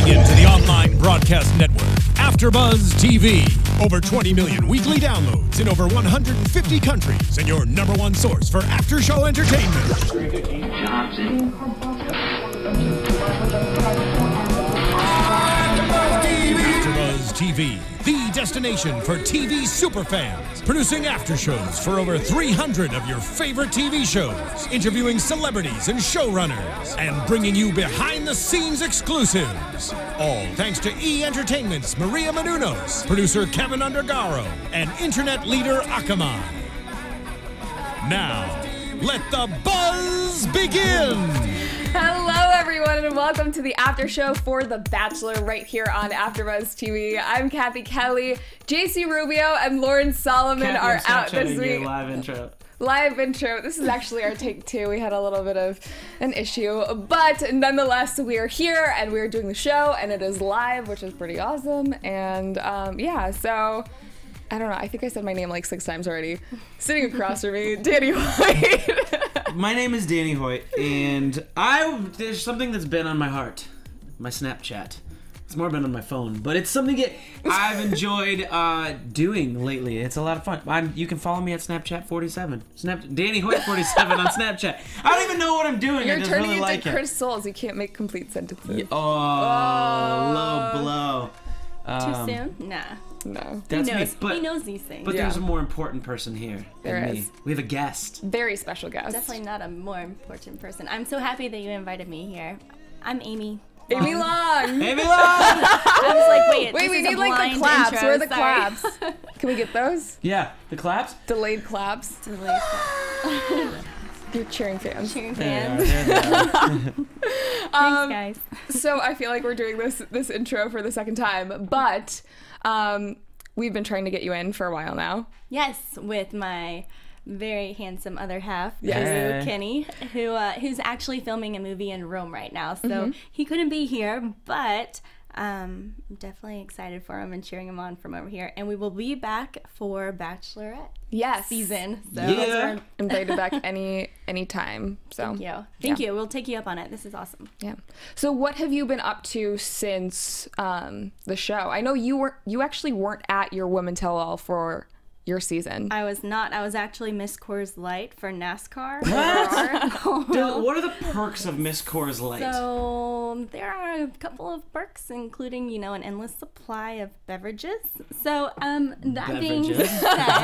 Tuning into the online broadcast network, AFTERBUZZ TV. Over 20 million weekly downloads in over 150 countries, and your #1 source for after-show entertainment. AFTERBUZZ TV, the destination for TV superfans, producing after-shows for over 300 of your favorite TV shows, interviewing celebrities and showrunners, and bringing you behind-the-scenes exclusives. All thanks to E! Entertainment's Maria Menounos, producer Kevin Undergaro, and internet leader Akamai. Now, let the buzz begin! Hello everyone and welcome to the after show for The Bachelor right here on AFTERBUZZ TV. I'm Cathy, Kelley, JC Rubio, and Lauren Solomon are out this week. Live intro. This is actually our take 2. We had a little bit of an issue, but nonetheless, we are here and we are doing the show, and it is live, which is pretty awesome. And yeah, so I don't know. I think I said my name like 6 times already. Sitting across from me, Danny Hoyt. My name is Danny Hoyt, and there's something that's been on my heart, my Snapchat. It's more been on my phone, but it's something that I've enjoyed doing lately. It's a lot of fun. You can follow me at Snapchat47. Danny Hoyt 47 on Snapchat. I don't even know what I'm doing. You're I just turning really into like Chris Soules. You can't make complete sentences. Yeah. Low blow. Too soon? Nah. No. That's he knows. me. But, he knows these things. But there's a more important person here than me. We have a guest. Very special guest. Definitely not a more important person. I'm so happy that you invited me here. I'm Amy. Amy Long! Amy Long! I was like, wait, we need like the claps. Intro. Where are the Sorry. claps? Can we get those? Yeah, the claps? Delayed claps. Delayed claps. You're cheering fans. Cheering There fans. they are. Thanks, guys. So I feel like we're doing this intro for the second time, but we've been trying to get you in for a while now. Yes, with my very handsome other half, Yes. Kenny, who's actually filming a movie in Rome right now. So he couldn't be here, but I'm definitely excited for him and cheering him on from over here. And we will be back for Bachelorette season. So Yeah. Invited back any time. So Thank you. We'll take you up on it. This is awesome. Yeah. So what have you been up to since the show? I know you actually weren't at your Women Tell All for your season. I was not. I was actually Miss Coors Light for NASCAR. Dude, what are the perks of Miss Coors Light? So there are a couple of perks, including, an endless supply of beverages. So that being said,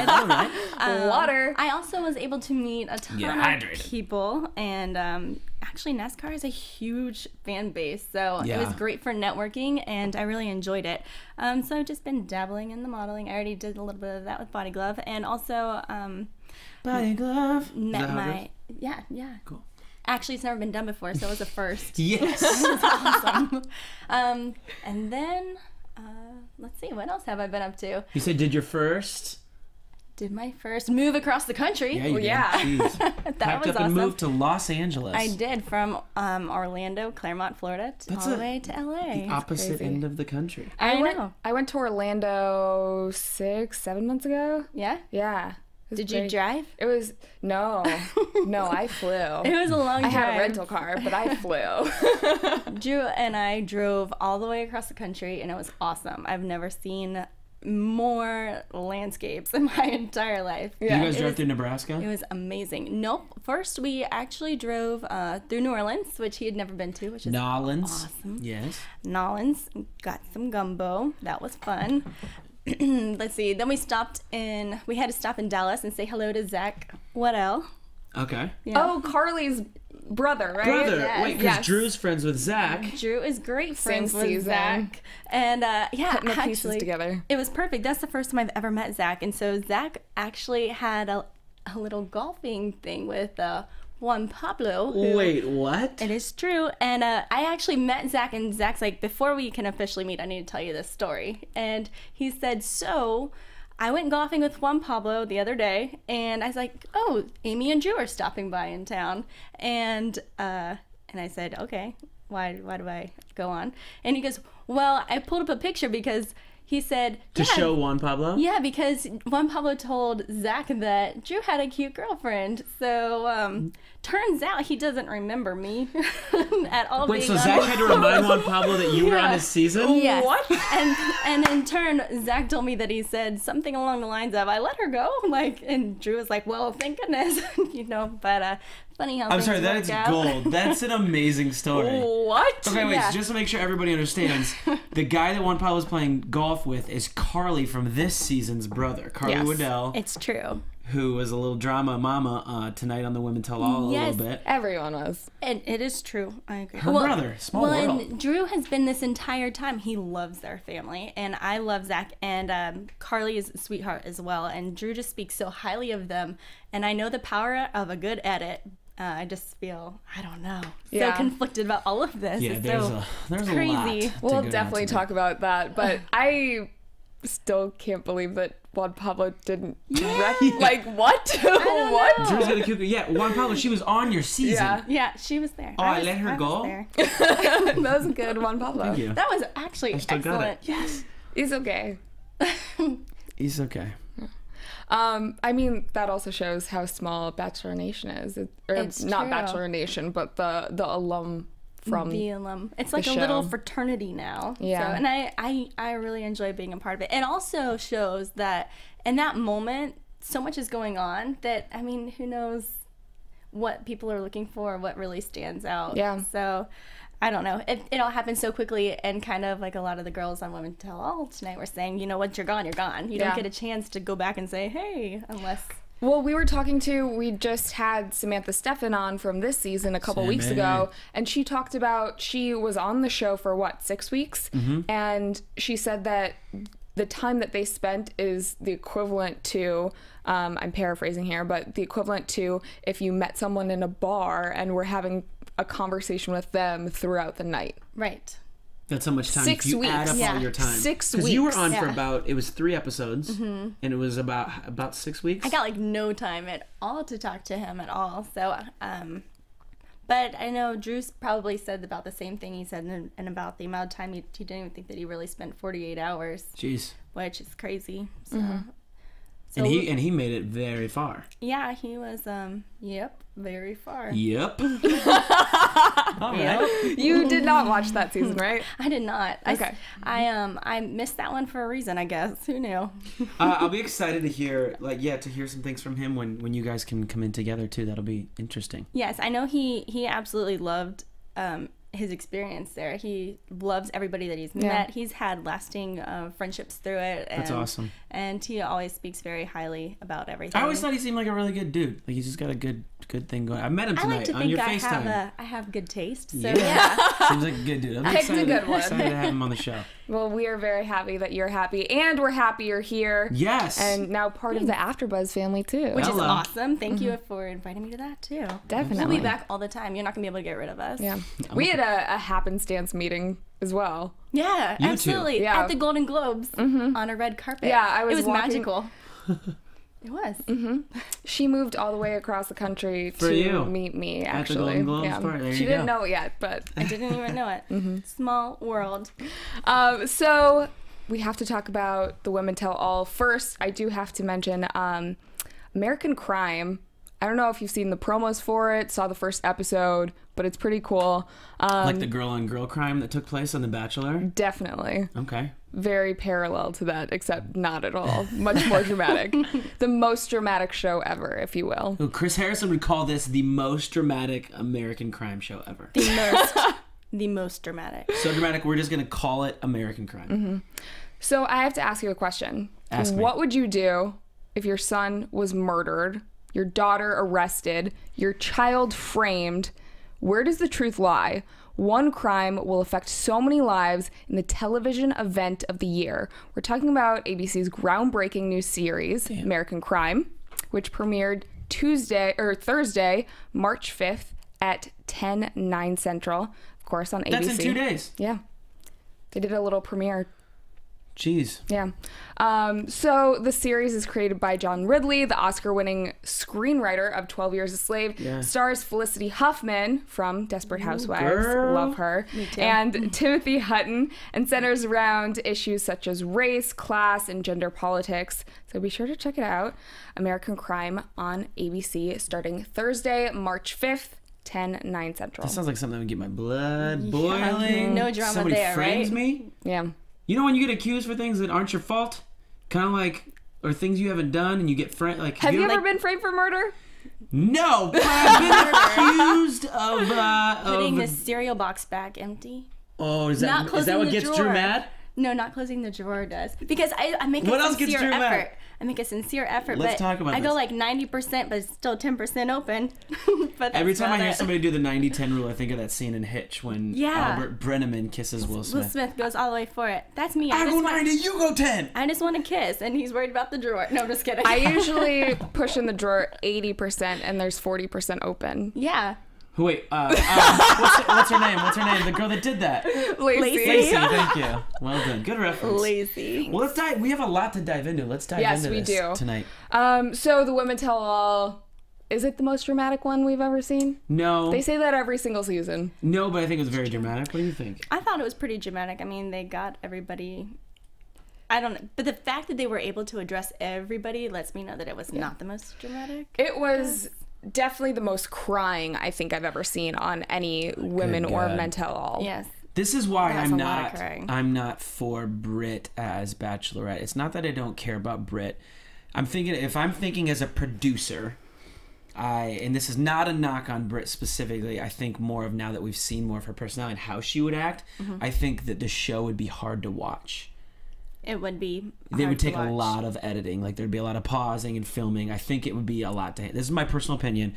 Water. I also was able to meet a ton hydrated. of people, and actually NASCAR is a huge fan base, so it was great for networking, and I really enjoyed it. So I've just been dabbling in the modeling. I already did a little bit of that with Body Glove, and also Body Glove. met my Cool. Actually, it's never been done before, so it was a first. Yes. It was awesome. And then let's see, what else have I been up to? You said did your first? Did my first move across the country. Yeah, you did. yeah. Jeez. That Packed was up and awesome. moved to Los Angeles. I did, from Orlando, Claremont, Florida, all the way to LA. The opposite crazy. end of the country. I know. I went to Orlando 6-7 months ago. Yeah? Yeah. Did you drive? It was no, I flew. It was a long drive. I had a rental car, but I flew. Drew and I drove all the way across the country, and it was awesome. I've never seen more landscapes in my entire life. Yeah. You guys drove through Nebraska? It was amazing. Nope. First, we actually drove through New Orleans, which he had never been to, which is awesome. Yes. Nolans, got some gumbo. That was fun. Let's see. Then we had to stop in Dallas and say hello to Zach Waddell. Okay. Yeah. Oh, Carly's brother, right? Brother. Yes. Wait, because Yes. Drew's friends with Zach. Drew is great friends with season. Zach. And Putting the pieces actually, together. it was perfect. That's the first time I've ever met Zach. And so Zach actually had a little golfing thing with Juan Pablo. Wait, what? It is true. And I actually met Zach, and Zach's like, before we can officially meet, I need to tell you this story. And he said, so I went golfing with Juan Pablo the other day, and I was like, oh, Amy and Drew are stopping by in town. And I said, okay, why do I go on? And he goes, well, I pulled up a picture because he said to show Juan Pablo. Yeah, because Juan Pablo told Zach that Drew had a cute girlfriend. So turns out he doesn't remember me at all. Wait, so Zach had to remind Juan Pablo that you were on his season? Yes. What? And in turn, Zach told me that he said something along the lines of, "I let her go," like, and Drew was like, "Well, thank goodness," you know. But funny how I'm sorry, that is gold. That's an amazing story. What? Okay, wait, so just to make sure everybody understands, the guy that Juan Pablo was playing golf with is Carly from this season's brother, Carly Waddell. It's true. Who was a little drama mama tonight on the Women Tell All a little bit. Everyone was. And it is true. I agree. Her brother, small world. And Drew has been this entire time. He loves their family, and I love Zach, and Carly is a sweetheart as well. And Drew just speaks so highly of them, and I know the power of a good edit. I just feel, I don't know, so conflicted about all of this. Yeah, it's there's crazy. a lot. We'll definitely talk about that, but I still can't believe that Juan Pablo didn't direct. Like, what? What? Drew's got a cute. Yeah, Juan Pablo, she was on your season. Yeah, she was there. Oh, I let her go? That was good, Juan Pablo. Thank you. That was actually excellent. Got it. Yes. He's okay. He's okay. I mean, that also shows how small Bachelor Nation is. It's not true. Bachelor Nation, but the alum from the alum. It's like the a little show. fraternity now. Yeah. So, and I really enjoy being a part of it. It also shows that in that moment, so much is going on that, I mean, who knows what people are looking for, what really stands out. Yeah. So, I don't know. It all happened so quickly, and kind of like a lot of the girls on Women Tell All tonight were saying, you know, once you're gone, you're gone. You don't get a chance to go back and say, hey, unless... Well, we just had Samantha Stefan on from this season a couple weeks ago, and she talked about, she was on the show for what, 6 weeks? And she said that the time that they spent is the equivalent to, I'm paraphrasing here, but the equivalent to if you met someone in a bar and were having a conversation with them throughout the night. Right. That's how much time 6 you weeks. add up all your time. 6 weeks. Because you were on for about, it was 3 episodes, and it was about 6 weeks. I got like no time at all to talk to him at all. So, but I know Drew's probably said about the same thing he said, and about the amount of time he didn't even think that he really spent 48 hours. Jeez. Which is crazy. So, and he made it very far. Yeah, he was, very far. Yep. All Yep. right. You did not watch that season, right? I did not. Okay. I missed that one for a reason, I guess. Who knew? I'll be excited to hear, to hear some things from him when you guys can come in together too. That'll be interesting. Yes, I know he absolutely loved his experience there. He loves everybody that he's met. He's had lasting friendships through it. That's awesome. And he always speaks very highly about everything. I always thought he seemed like a really good dude. Like, he's just got a good thing going. I met him tonight I like to on think your FaceTime. I have good taste. So Yeah. Seems like a good dude. I'm Picked a good one. excited to have him on the show. Well, we are very happy that you're happy, and we're happy you're here. Yes. And now part of the AfterBuzz family, too. Which is Hello. awesome. Thank you for inviting me to that, too. Definitely. We'll be back all the time. You're not going to be able to get rid of us. Yeah. We had a happenstance meeting as well. Yeah, You too. absolutely. Yeah. At the Golden Globes on a red carpet. Yeah, It was walking- magical. It was. She moved all the way across the country For to you. meet me, At the actually. Golden Globes part. There She you didn't go. know it yet, but... I didn't even know it. Small world. So we have to talk about the Women Tell All. First, I do have to mention American Crime. I don't know if you've seen the promos for it, saw the first episode, but it's pretty cool. Like the girl-on-girl crime that took place on The Bachelor? Definitely. Okay. Very parallel to that, except not at all. Much more dramatic. The most dramatic show ever, if you will. Ooh, Chris Harrison would call this the most dramatic American crime show ever. The most dramatic. So dramatic, we're just going to call it American Crime. So I have to ask you a question. Ask me. What would you do if your son was murdered, your daughter arrested, your child framed? Where does the truth lie? One crime will affect so many lives in the television event of the year. We're talking about ABC's groundbreaking new series, American Crime, which premiered Thursday, March 5th at 10/9 Central, of course, on ABC. That's in 2 days. Yeah. They did a little premiere. Jeez. Yeah. So the series is created by John Ridley, the Oscar-winning screenwriter of 12 Years a Slave. Yeah. Stars Felicity Huffman from Desperate Housewives. Girl. Love her. Me too. And Timothy Hutton, and centers around issues such as race, class, and gender politics. So be sure to check it out. American Crime on ABC starting Thursday, March 5th. 10/9 Central. That sounds like something that would get my blood boiling. No drama Somebody there, frames right? me. Yeah. You know when you get accused for things that aren't your fault? Kind of like, or things you haven't done and you get like... Have you ever been framed for murder? No, but I've been accused of... Putting the cereal box back empty. Oh, is Not that closing what the gets drawer. Drew mad? No, not closing the drawer does. Because I make What a else gets sincere Drew mad? effort. I make a sincere effort, Let's but talk about I go this. like 90%, but it's still 10% open. But Every that's time I about hear it. somebody do the 90-10 rule, I think of that scene in Hitch when Yeah. Albert Brenneman kisses Will Smith. Will Smith goes all the way for it. That's me. I go 90, you go 10! I just want to kiss, and he's worried about the drawer. No, I'm just kidding. I usually push in the drawer 80% and there's 40% open. Yeah. Wait, what's her name? What's her name? The girl that did that. Lacey. Lacey, thank you. Well done. Good reference. Lazy. Well, let's dive. We have a lot to dive into. Let's dive Yes, into we this do. tonight. So the Women Tell All, is it the most dramatic one we've ever seen? No, They say that every single season. no, but I think it was very dramatic. What do you think? I thought it was pretty dramatic. I mean, they got everybody. I don't know. But the fact that they were able to address everybody lets me know that it was not the most dramatic. It was definitely the most crying I think I've ever seen on any Women or God. Men Tell All. Yes. This is why That's I'm a lot of not. crying. I'm not for Brit as Bachelorette. It's not that I don't care about Brit. I'm thinking if I'm thinking as a producer, and this is not a knock on Brit specifically. I think more of now that we've seen more of her personality and how she would act. I think that the show would be hard to watch. It would be. They hard would to take a watch. lot of editing. Like there'd be a lot of pausing and filming. I think it would be a lot to. This is my personal opinion.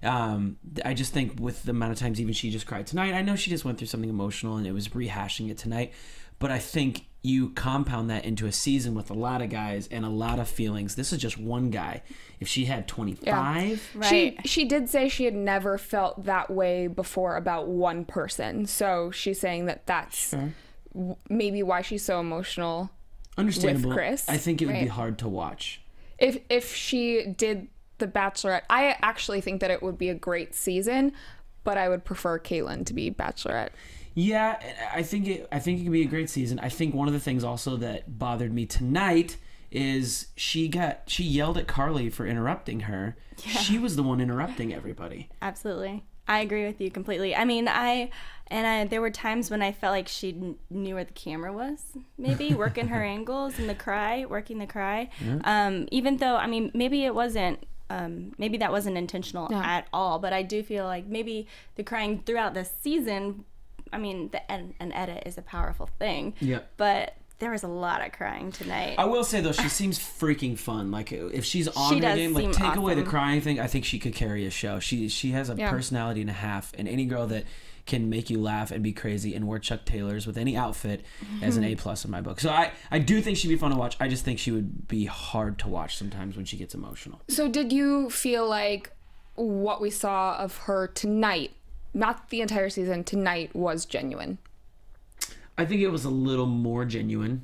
I just think with the amount of times even she just cried tonight. I know she just went through something emotional and it was rehashing it tonight. But I think you compound that into a season with a lot of guys and a lot of feelings. This is just one guy. If she had 25, Right. She did say she had never felt that way before about one person. So she's saying that that's maybe why she's so emotional. understandable. With Chris, I think it would be right. hard to watch. If she did The Bachelorette, I actually think that it would be a great season, but I would prefer Caitlyn to be Bachelorette. Yeah, I think it could be a great season. I think one of the things also that bothered me tonight is she yelled at Carly for interrupting her. Yeah. She was the one interrupting everybody. Absolutely. I agree with you completely. I mean, there were times when I felt like she knew where the camera was, maybe working her angles and working the cry. Yeah. Even though, I mean, maybe it wasn't, maybe that wasn't intentional at all, but I do feel like maybe the crying throughout the season, I mean, an edit is a powerful thing. Yeah. But there was a lot of crying tonight. I will say though, she seems freaking fun. Like if she's on her does game, like seem take away the awesome. crying thing, I think she could carry a show. She has a personality and a half, and any girl that can make you laugh and be crazy and wear Chuck Taylors with any outfit as an A+ in my book. So I do think she'd be fun to watch. I just think she would be hard to watch sometimes when she gets emotional. So did you feel like what we saw of her tonight, not the entire season, tonight was genuine? I think it was a little more genuine.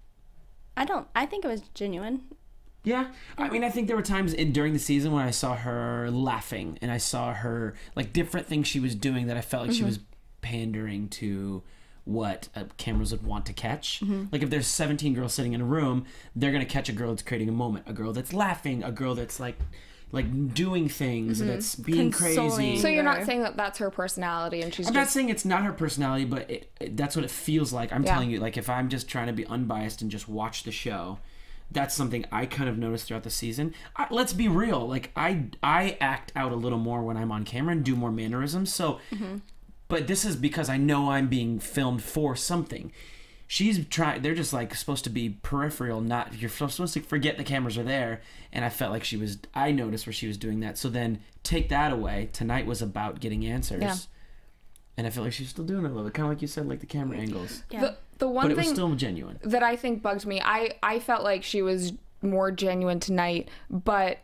I think it was genuine. Yeah, I mean, I think there were times during the season when I saw her laughing and I saw her like different things she was doing that I felt like she was pandering to what cameras would want to catch. Like if there's 17 girls sitting in a room, they're gonna catch a girl that's creating a moment, a girl that's laughing, a girl that's like doing things, that's being Consoling. crazy. So you're not saying that that's her personality and she's I'm just... not saying it's not her personality, but that's what it feels like. I'm telling you, like if I'm just trying to be unbiased and just watch the show, that's something I kind of noticed throughout the season. Let's be real. Like I act out a little more when I'm on camera and do more mannerisms. So, but this is because I know I'm being filmed for something. They're just like supposed to be peripheral, not, you're supposed to forget the cameras are there. And I felt like I noticed where she was doing that. So then take that away. Tonight was about getting answers. Yeah. And I feel like she's still doing it a little bit. Kind of like you said, like the camera angles. Yeah. The one But it was thing still genuine. that I think bugged me, I felt like she was more genuine tonight, but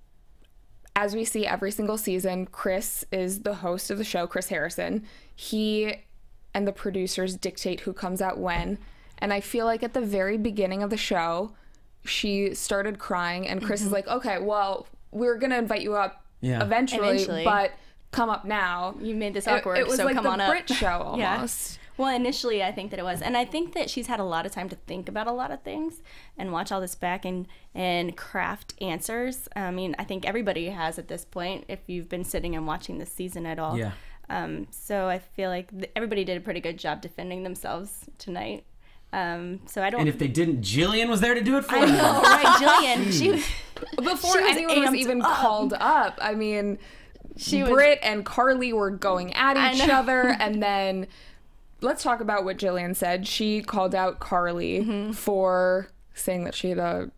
as we see every single season, Chris is the host of the show, Chris Harrison. He and the producers dictate who comes out when, And I feel like at the very beginning of the show, she started crying, and Chris is like, okay, well, we're going to invite you up eventually, but come up now. You made this awkward, it was so like come on up. the Brit show almost. Yeah. Well, initially, I think that it was. And I think that she's had a lot of time to think about a lot of things and watch all this back and craft answers. I mean, I think everybody has at this point, if you've been sitting and watching this season at all. Yeah. So I feel like everybody did a pretty good job defending themselves tonight. So I don't. And if they didn't, Jillian was there to do it for I them. know, right? Jillian, Before anyone was even called up, I mean, Britt and Carly were going at each other, and then let's talk about what Jillian said. She called out Carly for saying that she had a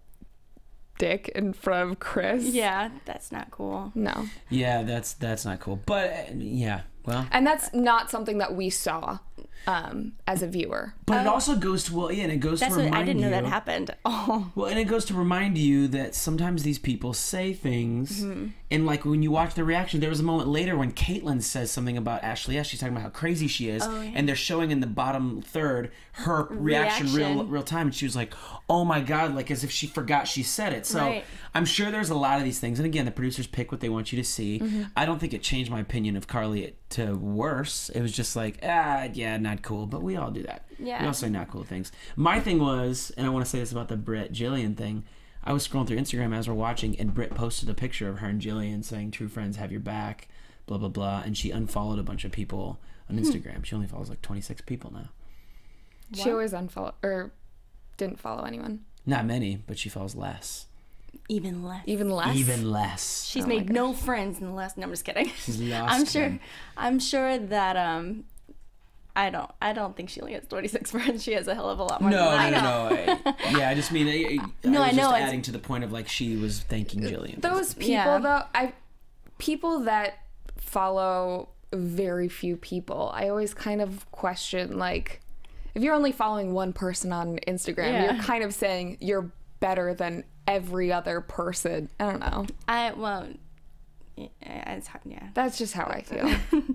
dick in front of Chris. Yeah, that's not cool. No. Yeah, that's not cool. But yeah, well. And that's not something that we saw as a viewer. But it also goes to, well, yeah, and it goes to remind you. I didn't know that happened. Oh. Well, and it goes to remind you that sometimes these people say things, and like when you watch the reaction, there was a moment later when Caitlyn says something about Ashley S. She's talking about how crazy she is, and they're showing in the bottom third her reaction real time, and she was like, oh my God, like as if she forgot she said it. So I'm sure there's a lot of these things, and again, the producers pick what they want you to see. I don't think it changed my opinion of Carly to worse. It was just like, yeah, not cool, but we all do that. Yeah. We all say not cool things. My thing was, and I want to say this about the Britt Jillian thing, I was scrolling through Instagram as we're watching, and Britt posted a picture of her and Jillian saying, true friends have your back, blah, blah, blah, and she unfollowed a bunch of people on Instagram. She only follows like 26 people now. What? She always unfollowed, or didn't follow anyone. Not many, but she follows less. Even less. Even less? Even less. She's made no friends in the last, no, I'm just kidding. She's lost I'm sure that, I don't think she only has 26 friends. She has a hell of a lot more than that. No. Yeah, I just mean, I know. Just adding to the point of like she was thanking Jillian. Those people, though, people that follow very few people, I always kind of question, like, if you're only following one person on Instagram, you're kind of saying you're better than every other person. I don't know. That's just how I feel.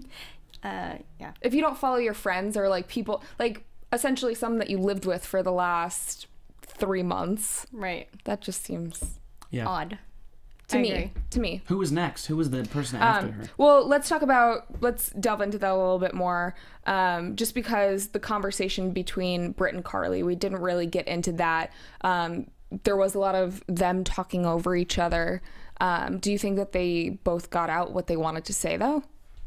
Yeah. If you don't follow your friends or like people, like essentially some that you lived with for the last 3 months, right? That just seems odd to me. Who was next? Who was the person after her? Well, let's delve into that a little bit more. Just because the conversation between Britt and Carly, we didn't really get into that. There was a lot of them talking over each other. Do you think that they both got out what they wanted to say, though?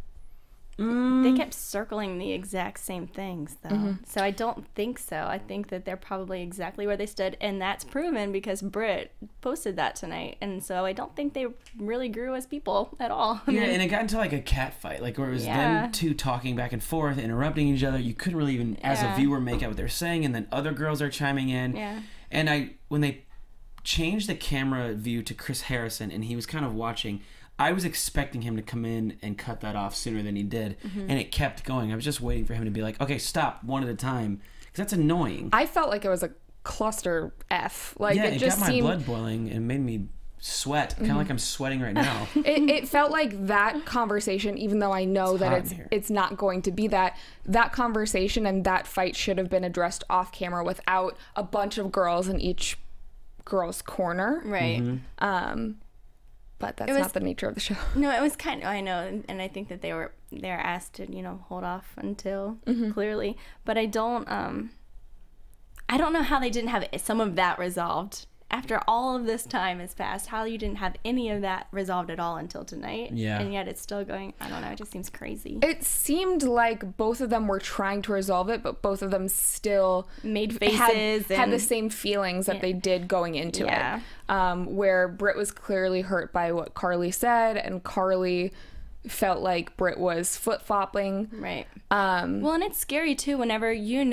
They kept circling the exact same things, though. So I don't think so. I think that they're probably exactly where they stood, and that's proven because Britt posted that tonight. And so I don't think they really grew as people at all. Yeah, and it got into like a cat fight, like where it was them two talking back and forth, interrupting each other. You couldn't really even, as a viewer, make out what they're saying, and then other girls are chiming in. Yeah. And when they changed the camera view to Chris Harrison, and he was kind of watching, I was expecting him to come in and cut that off sooner than he did, and it kept going. I was just waiting for him to be like, okay, stop, one at a time, because that's annoying. I felt like it was a cluster F. Like, it just got my blood boiling and made me sweat, kind of like I'm sweating right now. It felt like that conversation, even though I know that it's not going to be that conversation and that fight should have been addressed off camera without a bunch of girls in each girl's corner. Right. But that's not the nature of the show. No, it was kind of, I know, and I think that they were asked to, hold off until clearly. But I don't know how they didn't have some of that resolved. After all of this time has passed, how you didn't have any of that resolved at all until tonight. Yeah. And yet it's still going, I don't know, it just seems crazy. It seemed like both of them were trying to resolve it, but both of them still made faces had the same feelings that they did going into it. Where Britt was clearly hurt by what Carly said, and Carly felt like Britt was flip-flopping. Right. Well, and it's scary too whenever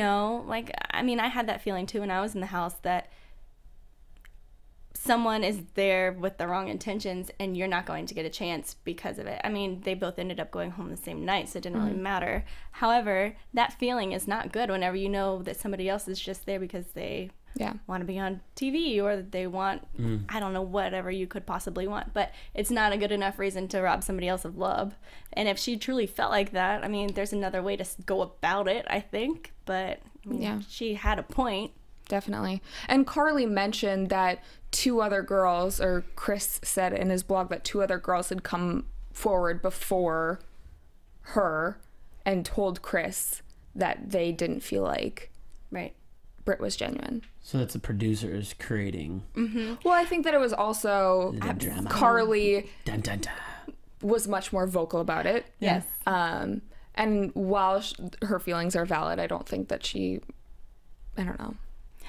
I had that feeling too when I was in the house, that someone is there with the wrong intentions and you're not going to get a chance because of it. I mean, they both ended up going home the same night, so it didn't really matter. However, that feeling is not good whenever you know that somebody else is just there because they want to be on TV, or that they want, I don't know, whatever you could possibly want. But it's not a good enough reason to rob somebody else of love. And if she truly felt like that, I mean, there's another way to go about it, I think. But I mean, she had a point. Definitely. And Carly mentioned that 2 other girls, or Chris said in his blog that 2 other girls had come forward before her and told Chris that they didn't feel like Britt was genuine. So that's the producers creating. Well, I think that it was also Carly dun, dun, dun. was much more vocal about it. Yes. And while her feelings are valid, I don't think that I don't know.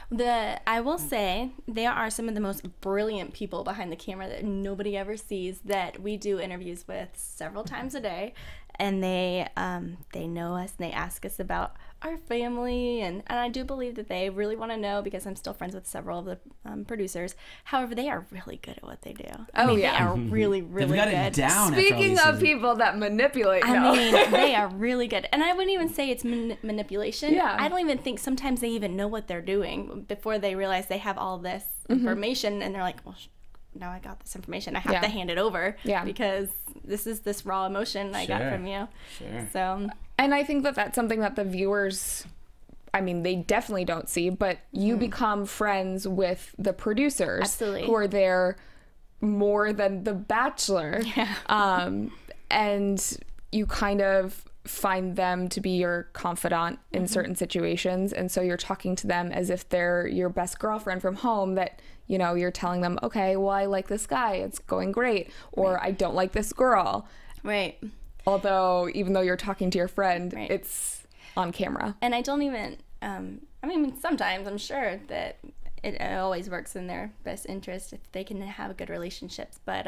I will say there are some of the most brilliant people behind the camera that nobody ever sees, that we do interviews with several times a day, and they know us and they ask us about our family, and I do believe that they really want to know, because I'm still friends with several of the producers. However, they are really good at what they do. They are really, really They've got good. it down. Speaking of people that manipulate, I mean, they are really good. And I wouldn't even say it's manipulation. Yeah. I don't even think sometimes they even know what they're doing before they realize they have all this information, and they're like, well, now I got this information. I have to hand it over because this is this raw emotion I got from you. Sure. So, and I think that that's something that the viewers, I mean, they definitely don't see, but you become friends with the producers. Absolutely. Who are there more than The Bachelor. Yeah. And you kind of find them to be your confidant in certain situations, and so you're talking to them as if they're your best girlfriend from home, that, you know, you're telling them, okay, well, I like this guy, it's going great, or I don't like this girl. Right. Although, even though you're talking to your friend, it's on camera. And I don't even, I mean, sometimes I'm sure that it always works in their best interest if they can have good relationships. But,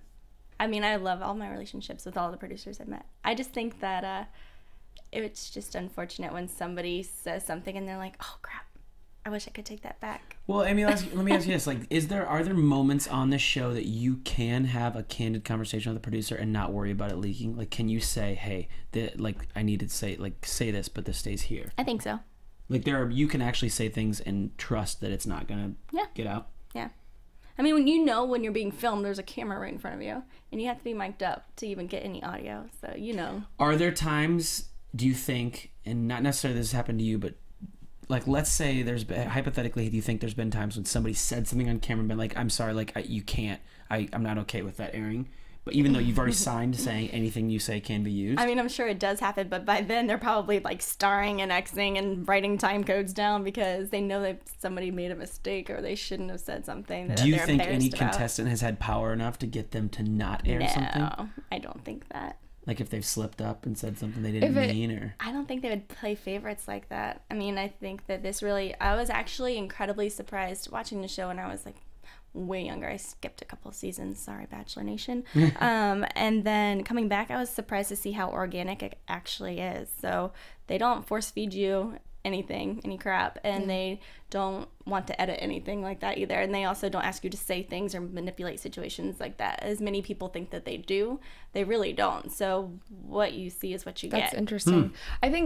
I mean, I love all my relationships with all the producers I've met. I just think that it's just unfortunate when somebody says something and they're like, oh, crap, I wish I could take that back. Well, I mean, let me ask you this: like, are there moments on the show that you can have a candid conversation with the producer and not worry about it leaking? Like, can you say, "Hey, I need to say this, but this stays here"? I think so. Like, you can actually say things and trust that it's not gonna get out. Yeah. I mean, when you're being filmed, there's a camera right in front of you, and you have to be mic'd up to even get any audio. So Are there times, do you think, and not necessarily this has happened to you, but like, let's say hypothetically, do you think there's been times when somebody said something on camera and been like, I'm sorry, like, you can't, I'm not okay with that airing, but even though you've already signed saying anything you say can be used? I mean, I'm sure it does happen, but by then they're probably like starring and Xing and writing time codes down because they know that somebody made a mistake or they shouldn't have said something that Do you they're think any embarrassed about. contestant has had power enough to get them to not air something? No, I don't think that. Like, if they've slipped up and said something they didn't mean, or... I don't think they would play favorites like that. I mean, I think that I was actually incredibly surprised watching the show when I was like way younger. I skipped a couple of seasons. Sorry, Bachelor Nation. And then coming back, I was surprised to see how organic it actually is. So they don't force feed you any crap, and they don't want to edit anything like that either, and they also don't ask you to say things or manipulate situations like that as many people think that they do. They really don't. So what you see is what you get. That's interesting.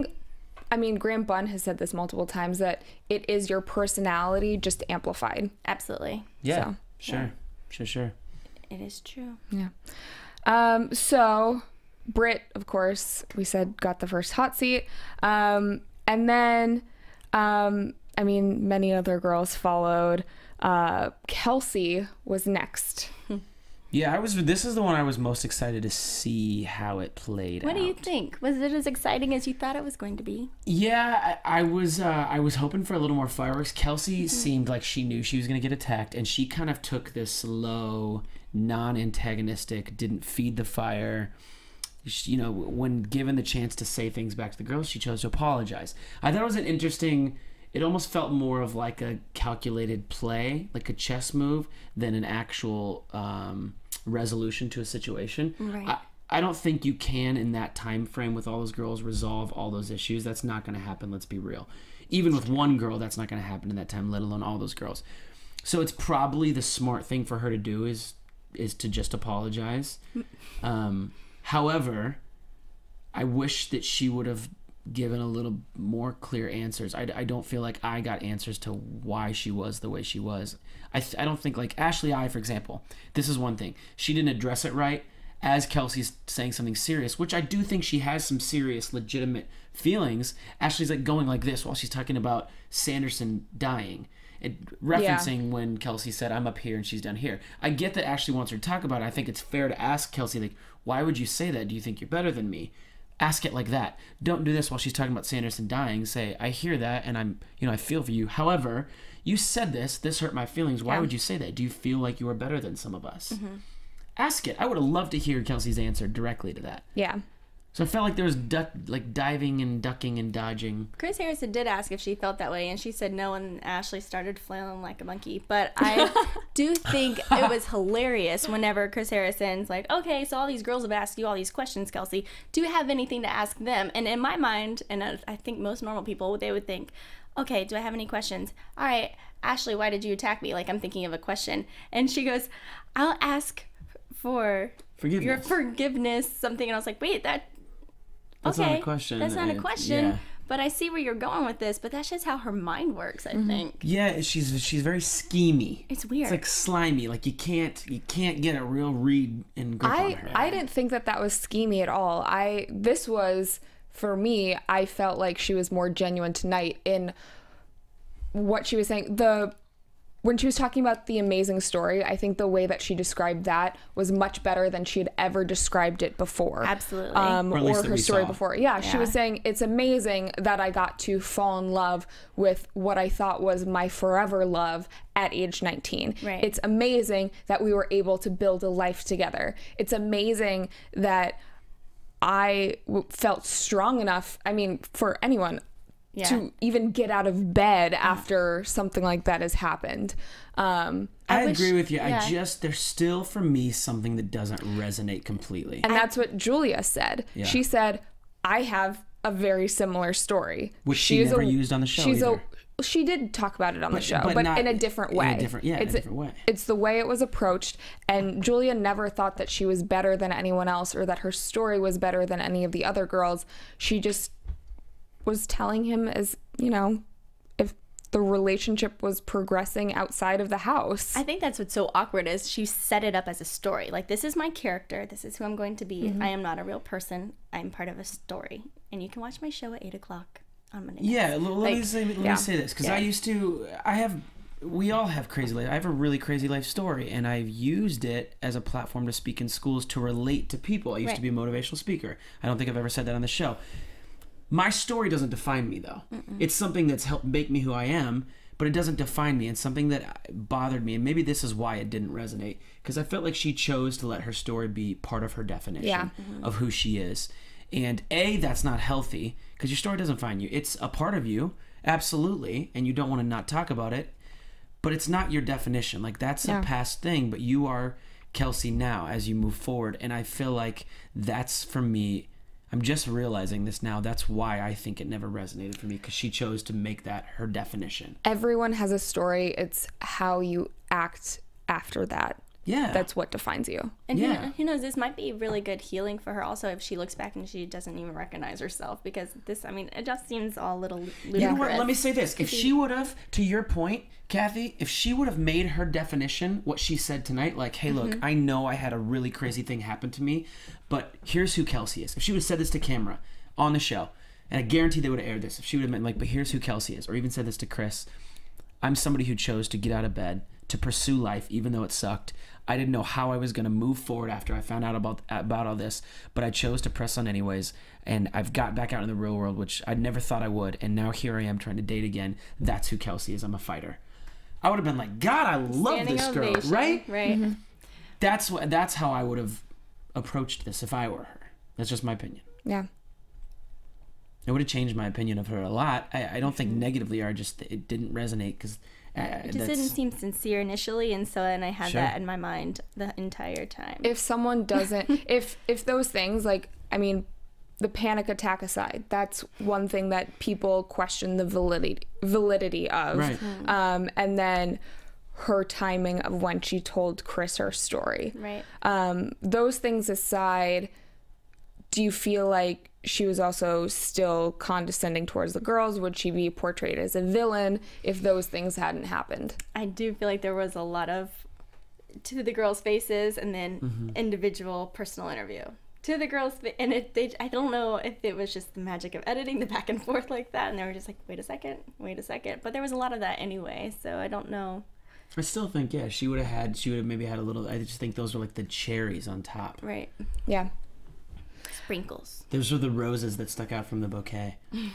I mean, Graham Bunn has said this multiple times, that it is your personality just amplified. Absolutely. Yeah. So, Sure. It is true. Yeah. So Britt, of course, we said, got the first hot seat. And then, I mean, many other girls followed. Kelsey was next. Yeah, this is the one I was most excited to see how it played out. What do you think? Was it as exciting as you thought it was going to be? Yeah, I was hoping for a little more fireworks. Kelsey seemed like she knew she was going to get attacked, and she kind of took this slow, non-antagonistic, didn't feed the fire. You know, when given the chance to say things back to the girls, she chose to apologize. I thought it was an interesting... It almost felt more of like a calculated play, like a chess move, than an actual resolution to a situation. Right. I don't think you can, in that time frame with all those girls, resolve all those issues. That's not going to happen, let's be real. Even with one girl, that's not going to happen in that time, let alone all those girls. So it's probably the smart thing for her to do is to just apologize. However, I wish that she would have given a little more clear answers. I don't feel like I got answers to why she was the way she was. I don't think, like Ashley I, for example, this is one thing. She didn't address it right. as Kelsey's saying something serious, which I do think she has some serious, legitimate feelings, Ashley's like going like this while she's talking about Sanderson dying. Referencing when Kelsey said, I'm up here and she's down here. I get that Ashley wants her to talk about it. I think it's fair to ask Kelsey, like, why would you say that? Do you think you're better than me? Ask it like that. Don't do this while she's talking about Sanderson dying. Say, I hear that and I feel for you. However, you said this hurt my feelings. Why would you say that? Do you feel like you are better than some of us? Ask it. I would have loved to hear Kelsey's answer directly to that. Yeah. So I felt like there was diving and ducking and dodging. Chris Harrison did ask if she felt that way, and she said no, and Ashley started flailing like a monkey. But I do think it was hilarious whenever Chris Harrison's like, okay, so all these girls have asked you all these questions, Kelsey. Do you have anything to ask them? And in my mind, and I think most normal people, they would think, okay, do I have any questions? All right, Ashley, why did you attack me? Like, I'm thinking of a question. And she goes, I'll ask for your forgiveness, something. And I was like, wait, that's not a question. That's not a question. Yeah. But I see where you're going with this, but that's just how her mind works, I think. Yeah, she's very schemy. It's weird. It's like slimy. Like you can't get a real read and grip on her. I didn't think that was schemy at all. This was, for me, I felt like she was more genuine tonight in what she was saying. When she was talking about the amazing story, I think the way that she described that was much better than she had ever described it before. Absolutely. Or her story before. Yeah, she was saying, it's amazing that I got to fall in love with what I thought was my forever love at age 19. Right. It's amazing that we were able to build a life together. It's amazing that I felt strong enough, I mean, for anyone, to even get out of bed after something like that has happened. I agree with you. Yeah. There's still, for me, something that doesn't resonate completely. And that's what Julia said. Yeah. She said, I have a very similar story. Which she never used on the show either. She did talk about it on the show, but in a different way. In a different way. It's the way it was approached, and Julia never thought that she was better than anyone else or that her story was better than any of the other girls. She just was telling him, as if the relationship was progressing outside of the house. I think that's what's so awkward is she set it up as a story. Like, this is my character. This is who I'm going to be. I am not a real person. I'm part of a story. And you can watch my show at 8 o'clock on Monday nights. Yeah, let me say this. Because we all have crazy life. I have a really crazy life story, and I've used it as a platform to speak in schools to relate to people. I used to be a motivational speaker. I don't think I've ever said that on the show. My story doesn't define me, though. It's something that's helped make me who I am, but it doesn't define me. And something that bothered me, and maybe this is why it didn't resonate, because I felt like she chose to let her story be part of her definition of who she is. And that's not healthy, because your story doesn't define you. It's a part of you, absolutely, and you don't want to not talk about it, but it's not your definition. Like, that's a past thing, but you are Kelsey now as you move forward. And I feel like that's, for me, I'm just realizing this now. That's why I think it never resonated for me, because she chose to make that her definition. Everyone has a story. It's how you act after that. Yeah. That's what defines you. And who knows, this might be really good healing for her also if she looks back and she doesn't even recognize herself, because it just seems all a little ludicrous. You know what? Let me say this. If she would have, to your point, Cathy, if she would have made her definition what she said tonight, like, hey, look, I know I had a really crazy thing happen to me, but here's who Kelsey is. If she would have said this to camera on the show, and I guarantee they would have aired this, if she would have been like, but here's who Kelsey is, or even said this to Chris, I'm somebody who chose to get out of bed, to pursue life, even though it sucked. I didn't know how I was going to move forward after I found out about all this, but I chose to press on anyways, and I've got back out in the real world, which I never thought I would, and now here I am trying to date again. That's who Kelsey is. I'm a fighter. I would have been like, God, I love this girl, right? Right. That's how I would have approached this if I were her. That's just my opinion. Yeah. It would have changed my opinion of her a lot. I don't think negatively, or just it didn't resonate, because it just didn't seem sincere initially, and I had that in my mind the entire time. If someone doesn't, if those things, like, I mean, the panic attack aside, that's one thing that people question the validity of. Right. And then her timing of when she told Chris her story. Right. Those things aside, do you feel like she was also still condescending towards the girls? Would she be portrayed as a villain if those things hadn't happened? I do feel like there was a lot of to the girls' faces and then individual personal interview. To the girls, and I don't know if it was just the magic of editing the back and forth like that, and they were just like, wait a second, but there was a lot of that anyway, so I don't know. I still think, yeah, she would have maybe had a little, I just think those were like the cherries on top. Right. Yeah. Sprinkles. Those were the roses that stuck out from the bouquet.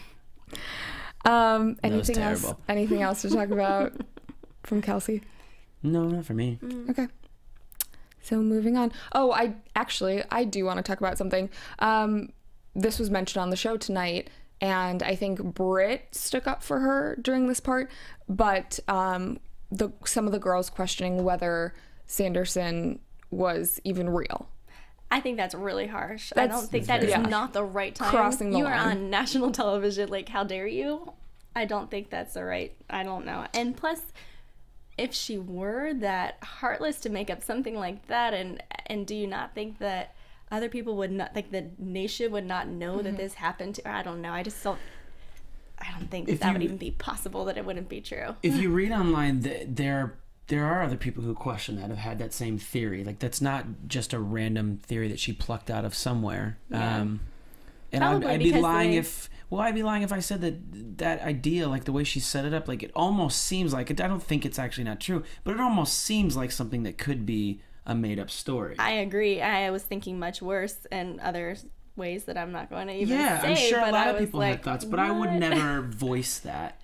Anything else to talk about from Kelsey? No, not for me. Okay. So moving on. Oh, I do want to talk about something. This was mentioned on the show tonight, and I think Britt stuck up for her during this part, but some of the girls questioning whether Sanderson was even real. I think that's really harsh. I don't think that is not the right time. Crossing the line. You are on national television. Like, how dare you? I don't think that's the right. I don't know. And plus, if she were that heartless to make up something like that, and do you not think that other people would not, like the nation would not know that this happened to her? I don't know. I just don't. I don't think that would even be possible, that it wouldn't be true. If you read online, there are other people who question that, have had that same theory. Like, that's not just a random theory that she plucked out of somewhere. Yeah. And I'd be lying if I said that idea, like the way she set it up, like it almost seems like it. I don't think it's actually not true, but it almost seems like something that could be a made-up story. I agree. I was thinking much worse in other ways that I'm not going to even say. Yeah, I'm sure a lot of people like, had thoughts, but I would never voice that.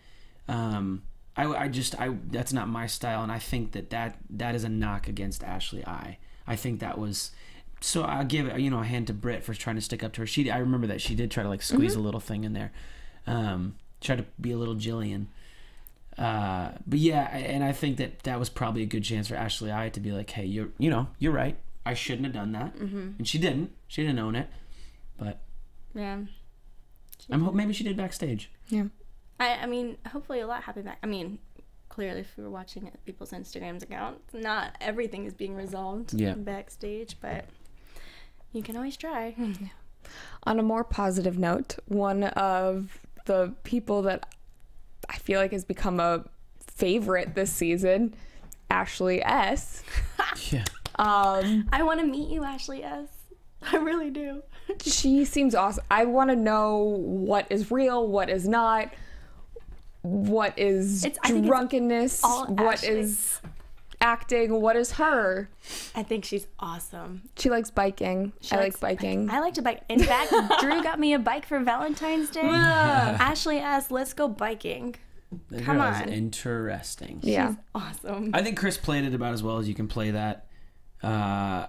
That's not my style, and I think that is a knock against Ashley I. I think that was. So I'll give a hand to Britt for trying to stick up to her. I remember that she did try to like squeeze a little thing in there, try to be a little Jillian. But yeah, and I think that was probably a good chance for Ashley I to be like, hey, you're right. I shouldn't have done that, and she didn't. She didn't own it, but yeah, maybe she did backstage. Yeah, I mean, hopefully a lot happened back. I mean, clearly, if we were watching it, people's Instagrams accounts, not everything is being resolved backstage, but you can always try. On a more positive note, one of the people that I feel like has become a favorite this season, Ashley S. Yeah. I want to meet you, Ashley S. I really do. She seems awesome. I want to know what is real, what is not, what is drunkenness, what is acting, what is her. I think she's awesome. She likes biking. I like biking. I like to bike. In fact, Drew got me a bike for Valentine's Day. Ashley asked, let's go biking. Come on. Interesting. Yeah. She's awesome. I think Chris played it about as well as you can play that. I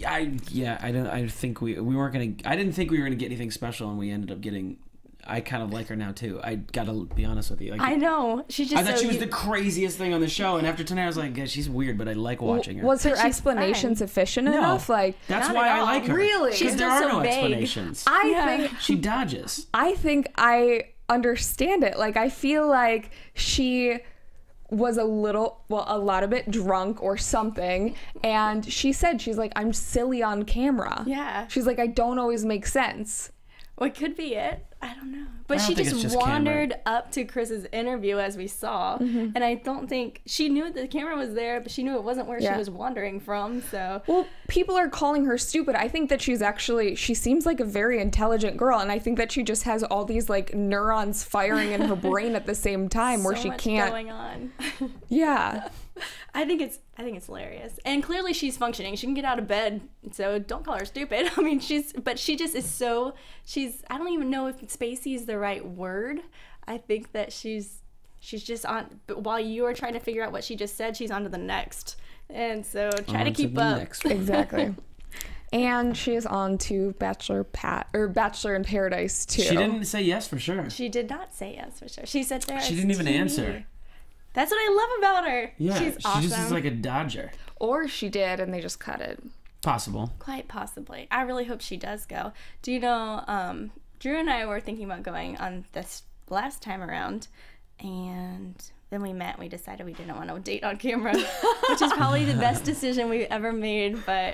didn't think we were gonna get anything special, and we ended up getting. I kind of like her now too. I gotta be honest with you. I know. I thought she was the craziest thing on the show, and after tonight I was like, yeah, she's weird, but I like watching her. Was her explanation sufficient enough? Like, that's why I like her. Really? Because there are no explanations. I think she dodges. I think I understand it. Like, I feel like she was a lot of it drunk or something, and she said, she's like, I'm silly on camera. Yeah. She's like, I don't always make sense. Well, it could be it. I don't know. But she just wandered up to Chris's interview, as we saw, and I don't think she knew the camera was there, but she knew it wasn't where she was wandering from. So, well, people are calling her stupid. I think that she seems like a very intelligent girl, and I think that she just has all these like neurons firing in her brain at the same time, where she can't. Going on. Yeah. I think it's hilarious, and clearly she's functioning. She can get out of bed, so don't call her stupid. I mean, she just is so. I don't even know if Spacey is the right word. I think that she's just on. But while you are trying to figure out what she just said, she's on to the next, and so try to keep up. Exactly. And she is on to Bachelor in Paradise too. She didn't say yes for sure. She did not say yes for sure. She said there. She didn't even answer. That's what I love about her. Yeah, she's awesome. She just is like a dodger. Or she did, and they just cut it. Possible. Quite possibly. I really hope she does go. Do you know, Drew and I were thinking about going on this last time around, and then we decided we didn't want to date on camera, which is probably the best decision we've ever made, but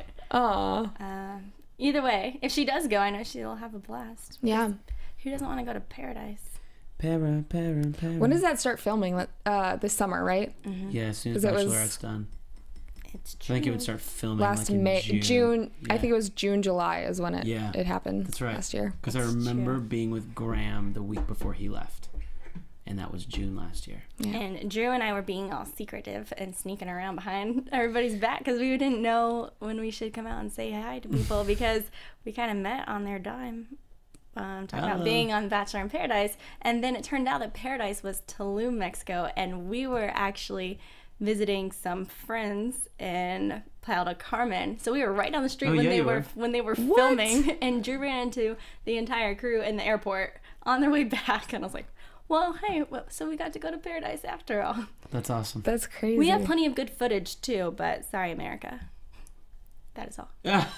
either way, if she does go, I know she'll have a blast. Yeah. Who doesn't want to go to paradise? Para. When does that start filming? This summer, right? Mm-hmm. Yeah, as soon as Bachelorette's done. It's true. I think it would start filming last like in May, June. Yeah. I think it was June, July is when it happened. That's right. Last year. Because I remember being with Graham the week before he left, and that was June last year. Yeah. And Drew and I were being all secretive and sneaking around behind everybody's back because we didn't know when we should come out and say hi to people because we kind of met on their dime. Talking about being on Bachelor in Paradise, and then it turned out that Paradise was Tulum, Mexico, and we were actually visiting some friends in Playa del Carmen. So we were right down the street when they were filming, and Drew ran into the entire crew in the airport on their way back, and I was like, well, hey, so we got to go to Paradise after all. That's awesome. That's crazy. We have plenty of good footage too, but sorry, America. That is all.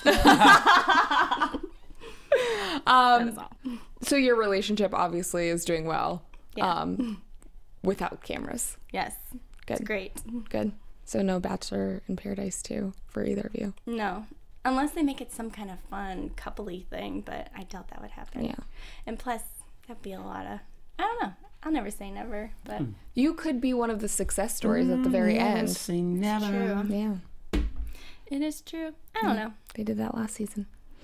So your relationship obviously is doing well. Yeah. Without cameras. Yes. Good. It's great. Good. So no Bachelor in Paradise 2 for either of you. No. Unless they make it some kind of fun coupley thing, but I doubt that would happen. Yeah. And plus, that'd be a lot of, I don't know. I'll never say never, but You could be one of the success stories at the very end. Say never. true. Yeah. It is true. I don't know. They did that last season.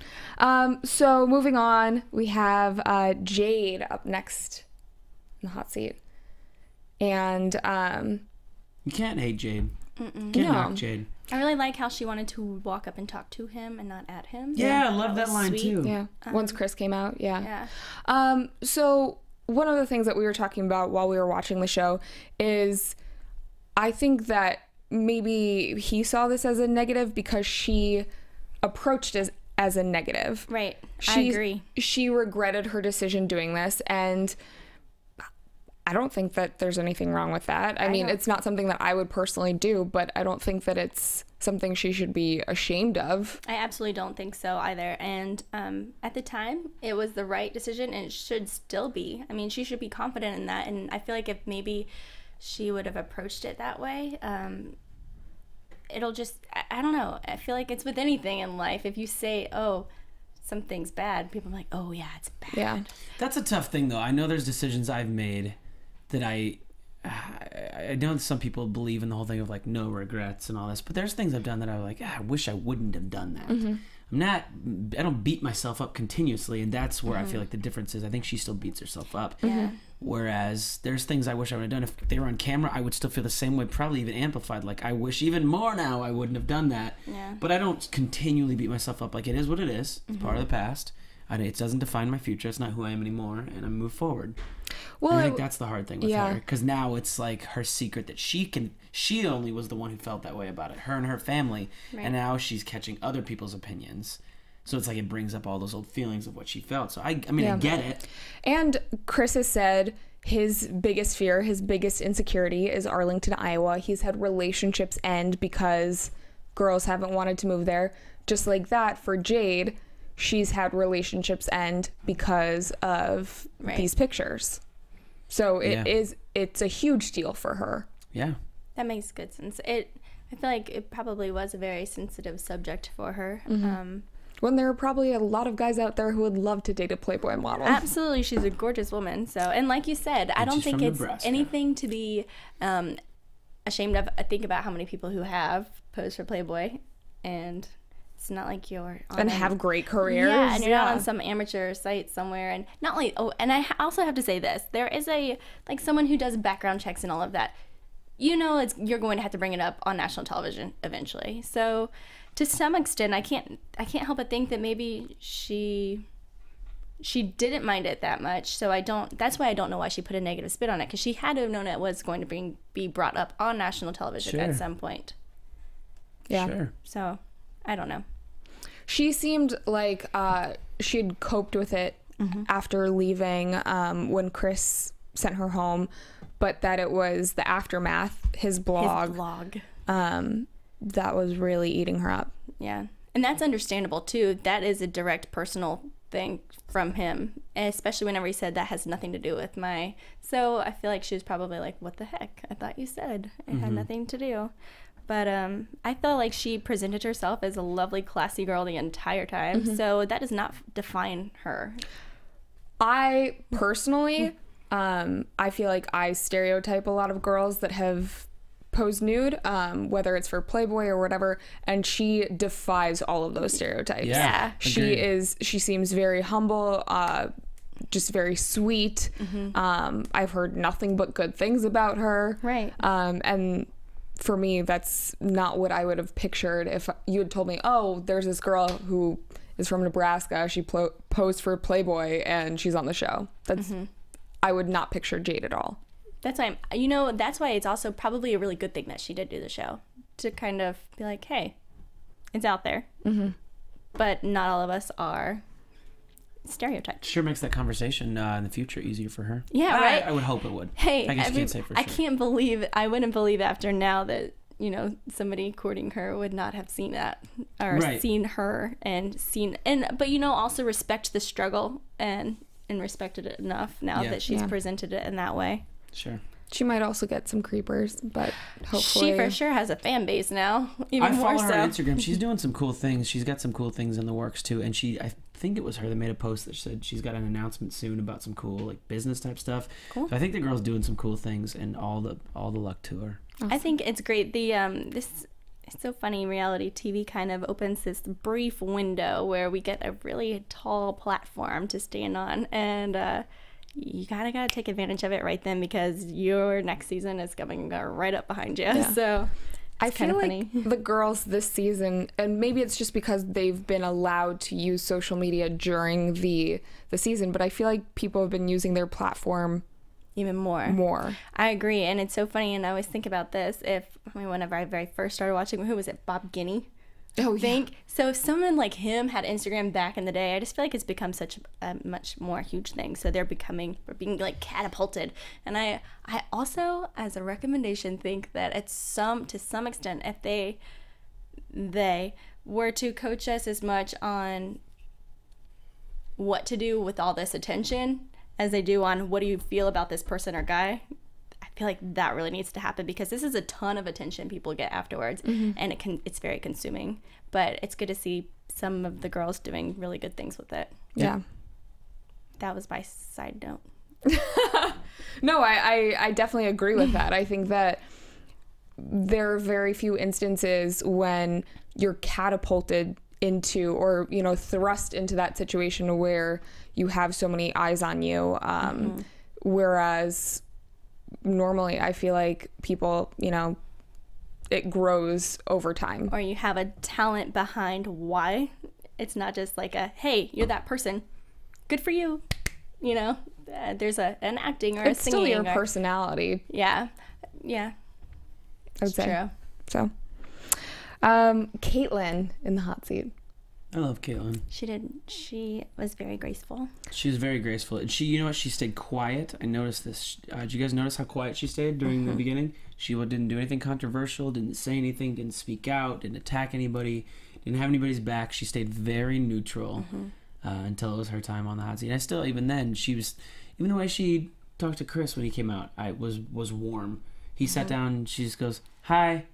So moving on, we have Jade up next in the hot seat. And You can't hate Jade. Can't knock Jade. I really like how she wanted to walk up and talk to him and not at him. Yeah, I love that was line sweet. too. yeah, once Chris came out, Yeah. So one of the things that we were talking about while we were watching the show is I think that maybe he saw this as a negative because she approached it as a negative. Right. I agree. She regretted her decision doing this, and I don't think that there's anything wrong with that. I mean, it's not something that I would personally do, but I don't think that it's something she should be ashamed of. I absolutely don't think so either. And at the time, it was the right decision, and it should still be. I mean, she should be confident in that. And I feel like if maybe she would have approached it that way, it'll just, I don't know. I feel like it's with anything in life. If you say, oh, something's bad, people are like, oh, yeah, it's bad. Yeah. That's a tough thing, though. I know there's decisions I've made that I know some people believe in the whole thing of like no regrets and all this, but there's things I've done that I'm like, I wish I wouldn't have done that. I don't beat myself up continuously, and that's where I feel like the difference is. I think she still beats herself up. Whereas there's things I wish I would have done. If they were on camera, I would still feel the same way, probably even amplified. Like, I wish even more now I wouldn't have done that. Yeah. But I don't continually beat myself up. Like, it is what it is. It's part of the past. It doesn't define my future. It's not who I am anymore, and I move forward. Well, and I think that's the hard thing with her, because now it's like her secret that she only was the one who felt that way about it, her and her family, and now she's catching other people's opinions. So it's like it brings up all those old feelings of what she felt. So I mean, I get it. And Chris has said his biggest fear, his biggest insecurity is Arlington, Iowa. He's had relationships end because girls haven't wanted to move there. Just like that, for Jade, she's had relationships end because of these pictures. So it's a huge deal for her. Yeah. That makes good sense. I feel like it probably was a very sensitive subject for her. When there are probably a lot of guys out there who would love to date a Playboy model. Absolutely. She's a gorgeous woman. So, and like you said, I don't think it's anything to be ashamed of. I think about how many people who have posed for Playboy, and it's not like you're on and have great careers. Yeah, and you're not on some amateur site somewhere. And not only, and I also have to say this, there is someone who does background checks and all of that. You know, you're going to have to bring it up on national television eventually. So to some extent, I can't help but think that maybe she didn't mind it that much. So that's why I don't know why she put a negative spin on it, because she had to have known it was going to be brought up on national television at some point. Yeah. Sure. So I don't know. She seemed like she'd coped with it after leaving when Chris sent her home, but that it was the aftermath, his blog. That was really eating her up. Yeah. And that's understandable too. That is a direct personal thing from him, and especially whenever he said that has nothing to do with so I feel like she was probably like, what the heck? I thought you said it had nothing to do. But I felt like she presented herself as a lovely, classy girl the entire time. So that does not define her. I personally, I feel like I stereotype a lot of girls that have pose nude, whether it's for Playboy or whatever, and she defies all of those stereotypes. Yeah. She seems very humble, just very sweet. I've heard nothing but good things about her. Right. And for me, that's not what I would have pictured if you had told me, oh, there's this girl who is from Nebraska. She posed for Playboy and she's on the show. That's I would not picture Jade at all. That's why that's why it's also probably a really good thing that she did do the show, to kind of be like, hey, it's out there. But not all of us are stereotyped. Sure makes that conversation in the future easier for her. Yeah, right? I would hope it would. Hey, I guess you can't say for sure. I wouldn't believe after now that, you know, somebody courting her would not have seen that or seen her but, you know, also respect the struggle and respected it enough now that she's presented it in that way. Sure. She might also get some creepers, but hopefully... She for sure has a fan base now, I follow her on Instagram. She's doing some cool things. She's got some cool things in the works, too. And I think it was her that made a post that said she's got an announcement soon about some cool, like, business-type stuff. Cool. So I think the girl's doing some cool things, and all the luck to her. Awesome. I think it's great. It's so funny. Reality TV kind of opens this brief window where we get a really tall platform to stand on, and you gotta take advantage of it right then, because your next season is coming right up behind you. Yeah. So I feel like the girls this season, and maybe it's just because they've been allowed to use social media during the season, but I feel like people have been using their platform even more. I agree, and it's so funny. And I always think about this. Whenever I very first started watching, who was it? Bob Guinea. Oh, yeah. So if someone like him had Instagram back in the day, I just feel like it's become such a much more huge thing. So they're being like catapulted. And I also, as a recommendation, think that to some extent, if they were to coach us as much on what to do with all this attention as they do on what do you feel about this person or guy, I feel like that really needs to happen, because this is a ton of attention people get afterwards, and it's very consuming. But it's good to see some of the girls doing really good things with it. Yeah. That was my side note. No, I definitely agree with that. I think that there are very few instances when you're catapulted into, or, you know, thrust into that situation where you have so many eyes on you. Whereas normally I feel like people, you know, it grows over time. Or you have a talent behind why. It's not just like hey, you're that person. Good for you. You know, there's an acting or a singing. It's still your personality. Yeah. Yeah. I would say. True. So, Caitlyn in the hot seat. I love Caitlyn. She was very graceful. She was very graceful. And you know what? She stayed quiet. I noticed this. Did you guys notice how quiet she stayed during the beginning? She didn't do anything controversial, didn't say anything, didn't speak out, didn't attack anybody, didn't have anybody's back. She stayed very neutral until it was her time on the hot seat. And I still, even then, even the way she talked to Chris when he came out, was warm. He sat down and she just goes, hi.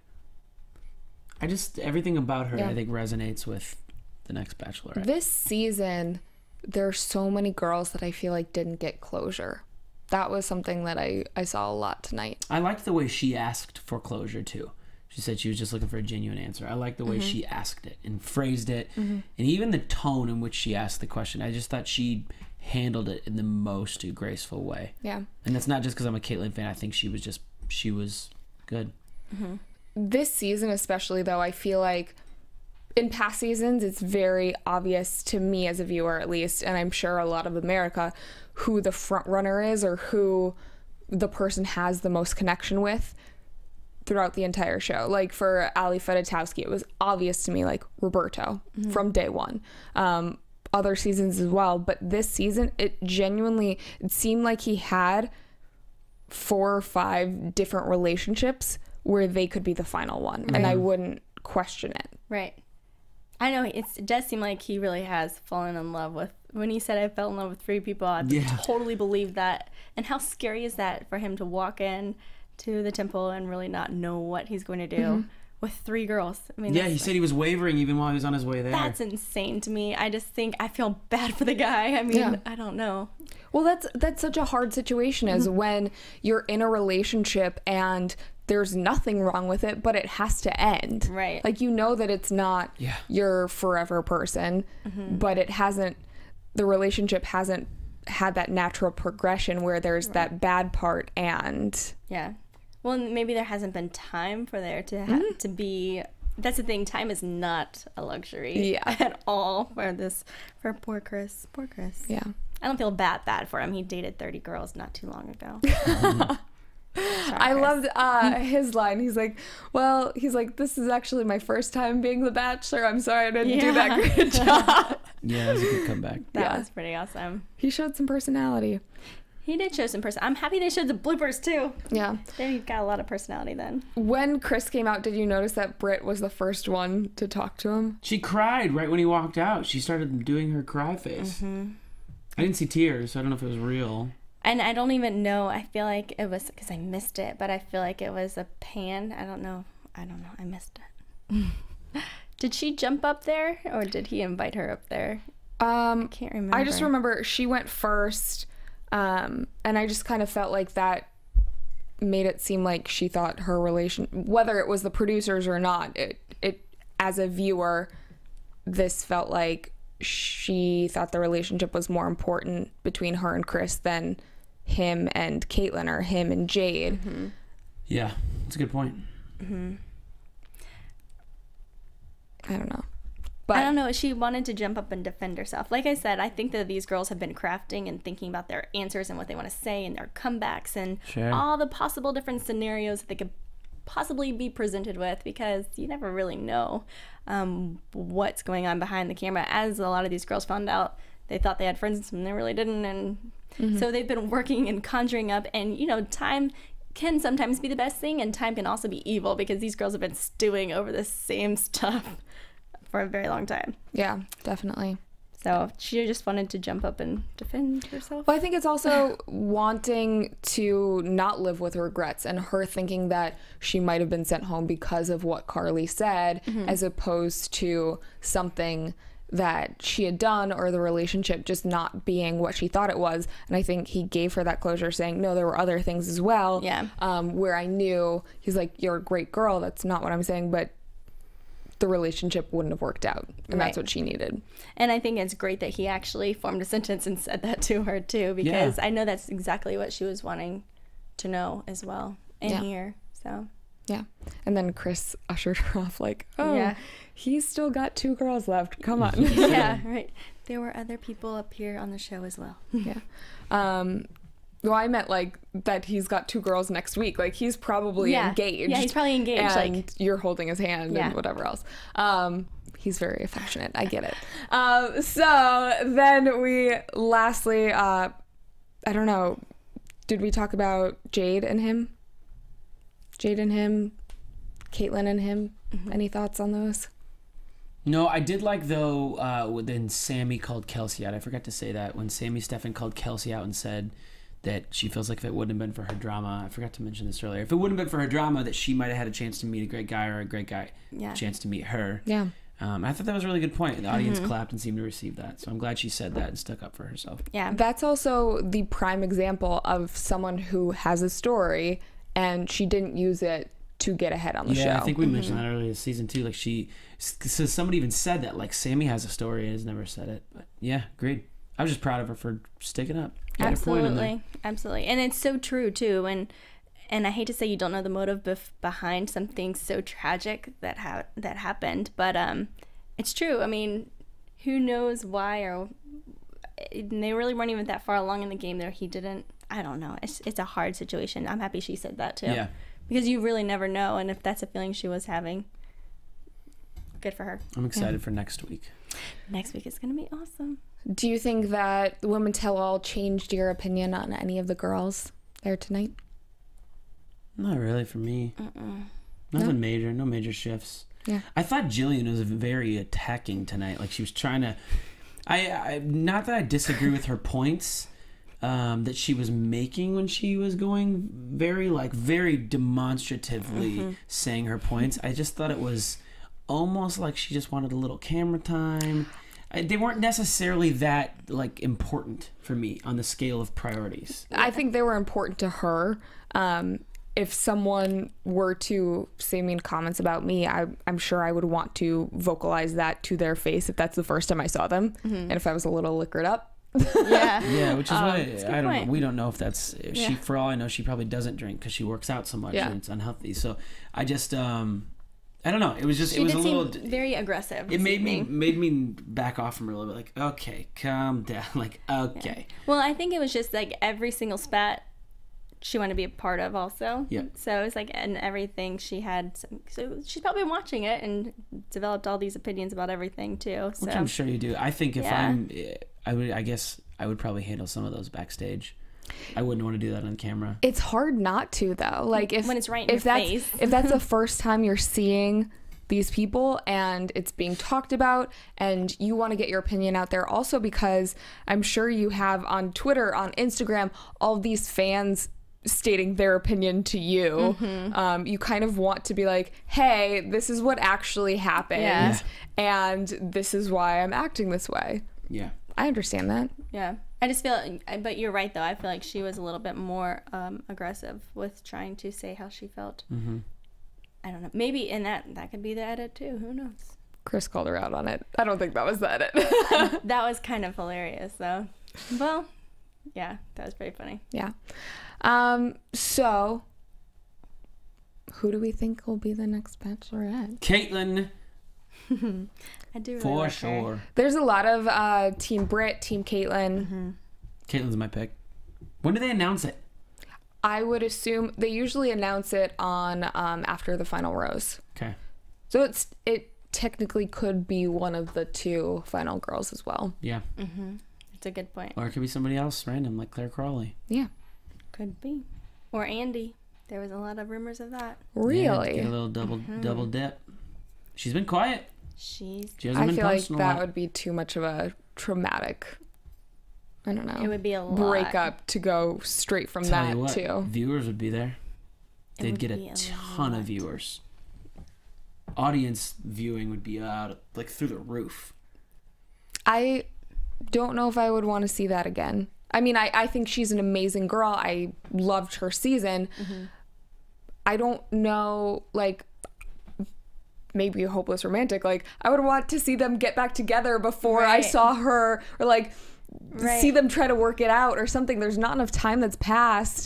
Everything about her, I think, resonates with the next Bachelorette. This season, there's so many girls that I feel like didn't get closure. That was something that I saw a lot tonight. I liked the way she asked for closure, too. She said she was just looking for a genuine answer. I liked the way she asked it and phrased it, and even the tone in which she asked the question. I just thought she handled it in the most graceful way. Yeah. And that's not just because I'm a Caitlyn fan. I think she was good. This season especially, though, I feel like in past seasons, it's very obvious to me as a viewer, at least, and I'm sure a lot of America, who the front runner is or who the person has the most connection with throughout the entire show. Like for Ali Fedotowsky, it was obvious to me, like Roberto from day one. Other seasons as well, but this season, it seemed like he had 4 or 5 different relationships where they could be the final one, and I wouldn't question it. Right. I know, it does seem like he really has fallen in love with, when he said I fell in love with 3 people, I totally believe that. And how scary is that for him to walk in to the temple and really not know what he's going to do with 3 girls? I mean, he said he was wavering even while he was on his way there. That's insane to me. I just think I feel bad for the guy. I mean, I don't know. Well, that's such a hard situation, is when you're in a relationship and there's nothing wrong with it, but it has to end. Right. Like, you know that it's not your forever person, but the relationship hasn't had that natural progression where there's that bad part and... Yeah. Well, maybe there hasn't been time for there to to be... That's the thing. Time is not a luxury at all for poor Chris. Poor Chris. Yeah. I don't feel bad for him. He dated 30 girls not too long ago. Sorry, I loved his line. He's like, this is actually my first time being the Bachelor. I'm sorry I didn't do that great job. Yeah, that was a good comeback. That was pretty awesome. He showed some personality. He did show some I'm happy they showed the bloopers too. Yeah. Then he got a lot of personality then. When Chris came out, did you notice that Britt was the first one to talk to him? She cried right when he walked out. She started doing her cry face. I didn't see tears, so I don't know if it was real. And I don't even know. I feel like it was, because I missed it, but I feel like it was a pan. I don't know. I missed it. Did she jump up there, or did he invite her up there? I can't remember. I just remember she went first, and I just kind of felt like that made it seem like she thought her relation, whether it was the producers or not, it as a viewer, this felt like she thought the relationship was more important between her and Chris than him and Caitlyn or him and Jade. Yeah, that's a good point. I don't know. But I don't know. She wanted to jump up and defend herself. Like I said, I think that these girls have been crafting and thinking about their answers and what they want to say and their comebacks and all the possible different scenarios that they could possibly be presented with, because you never really know what's going on behind the camera. As a lot of these girls found out, they thought they had friends and they really didn't, and so they've been working and conjuring up, and you know, time can sometimes be the best thing, and time can also be evil, because these girls have been stewing over the same stuff for a very long time. Yeah, definitely. So she just wanted to jump up and defend herself. Well, I think it's also wanting to not live with regrets, and her thinking that she might have been sent home because of what Carly said, as opposed to something that she had done, or the relationship just not being what she thought it was. And I think he gave her that closure, saying, no, there were other things as well. Yeah. Where I knew, he's like, you're a great girl. That's not what I'm saying, but the relationship wouldn't have worked out, and that's what she needed. And I think it's great that he actually formed a sentence and said that to her too, because I know that's exactly what she was wanting to know as well and hear. So yeah. And then Chris ushered her off like, oh, he's still got 2 girls left, come on. Yeah, right. There were other people up here on the show as well. Well, I meant like that he's got 2 girls next week. Like, he's probably engaged. Yeah, he's probably engaged. And like, you're holding his hand and whatever else. He's very affectionate. I get it. So then we lastly, I don't know, did we talk about Jade and him? Jade and him, Caitlyn and him. Any thoughts on those? No, I did like, though, when Sammy called Kelsey out. I forgot to say that. When Sammy Stefan called Kelsey out and said that she feels like if it wouldn't have been for her drama, I forgot to mention this earlier, if it wouldn't have been for her drama, that she might have had a chance to meet a great guy, or a great guy chance to meet her. Yeah. I thought that was a really good point. The audience clapped and seemed to receive that. So I'm glad she said that and stuck up for herself. Yeah. That's also the prime example of someone who has a story and she didn't use it to get ahead on the show. Yeah, I think we mentioned that earlier this season too. Like, so somebody even said that, like, Sammy has a story and has never said it. But yeah, agreed. I was just proud of her for sticking up. Absolutely. Absolutely. And it's so true too. And I hate to say you don't know the motive behind something so tragic that happened, but it's true. I mean, who knows why, or they really weren't even that far along in the game there. He didn't. I don't know. It's a hard situation. I'm happy she said that too. Yeah. Because you really never know, and if that's a feeling she was having, good for her. I'm excited for next week. Next week is going to be awesome. Do you think that the Women Tell All changed your opinion on any of the girls there tonight? Not really for me. Nothing major. No major shifts. Yeah. I thought Jillian was very attacking tonight. Like, she was trying to... I not that I disagree with her points that she was making when she was going very demonstratively saying her points. I just thought it was almost like she just wanted a little camera time. They weren't necessarily that, like, important for me on the scale of priorities. I think they were important to her. if someone were to say mean comments about me, I'm sure I would want to vocalize that to their face if that's the first time I saw them, and if I was a little liquored up. Yeah, which is why I don't know. We don't know if that's she. For all I know, she probably doesn't drink because she works out so much and it's unhealthy. So I just I don't know. It was just it was a little very aggressive. It made me back off from her a little bit. Like, okay, calm down. Like, okay. Yeah. Well, I think it was just like every single spat she wanted to be a part of also. Yeah. So it was like, and everything she had. So she's probably watching it and developed all these opinions about everything too. So. Which I'm sure you do. I think if I guess I would probably handle some of those backstage. I wouldn't want to do that on camera. It's hard not to though. Like when it's right in your face. If that's the first time you're seeing these people and it's being talked about and you want to get your opinion out there, also because I'm sure you have on Twitter, on Instagram, all these fans stating their opinion to you. You kind of want to be like, hey, this is what actually happened and this is why I'm acting this way. Yeah. I understand that. Yeah. I just feel, but you're right though. I feel like she was a little bit more aggressive with trying to say how she felt. I don't know. Maybe, and that could be the edit too. Who knows? Chris called her out on it. I don't think that was the edit. That was kind of hilarious though. Well, yeah, that was pretty funny. Yeah. So, who do we think will be the next Bachelorette? Caitlyn. I do really for like sure. her. There's a lot of Team Britt, Team Caitlyn. Caitlyn's my pick. When do they announce it? I would assume they usually announce it on after the final rose. Okay. So it technically could be one of the two final girls as well. Yeah. It's a good point. Or it could be somebody else random, like Claire Crawley. Yeah. Could be. Or Andy. There was a lot of rumors of that. Really? Yeah, get a little double dip. She's been quiet. She hasn't I been feel like posting a that lot. would be too much of a traumatic, I don't know. It would be a lot. breakup to go straight from Tell that you what, to. viewers would be there. They'd get a ton of viewers. Audience viewing would be out like through the roof. I don't know if I would want to see that again. I mean, I think she's an amazing girl. I loved her season. I don't know, like, maybe a hopeless romantic. Like, I would want to see them get back together before I saw her, or like see them try to work it out or something. There's not enough time that's passed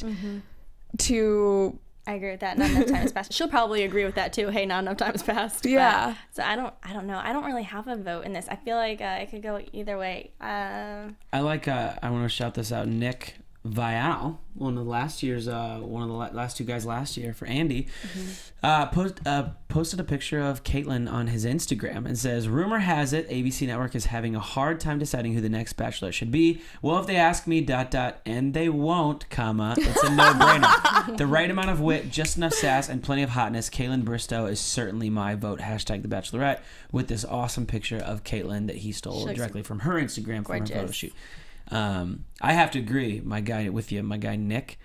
to. I agree with that. Not enough time has passed. She'll probably agree with that too. Hey, not enough time has passed. Yeah. So I don't know. I don't really have a vote in this. I feel like it could go either way. I like. I want to shout this out. Nick Vial, one of the last two guys last year for Andy, posted a picture of Caitlyn on his Instagram and says, "Rumor has it ABC Network is having a hard time deciding who the next Bachelor should be. Well, if they ask me, ... and they won't, it's a no-brainer. The right amount of wit, just enough sass, and plenty of hotness. Caitlyn Bristow is certainly my vote. #The Bachelorette," with this awesome picture of Caitlyn that he stole directly from her Instagram for her photo shoot. I have to agree, my guy Nick,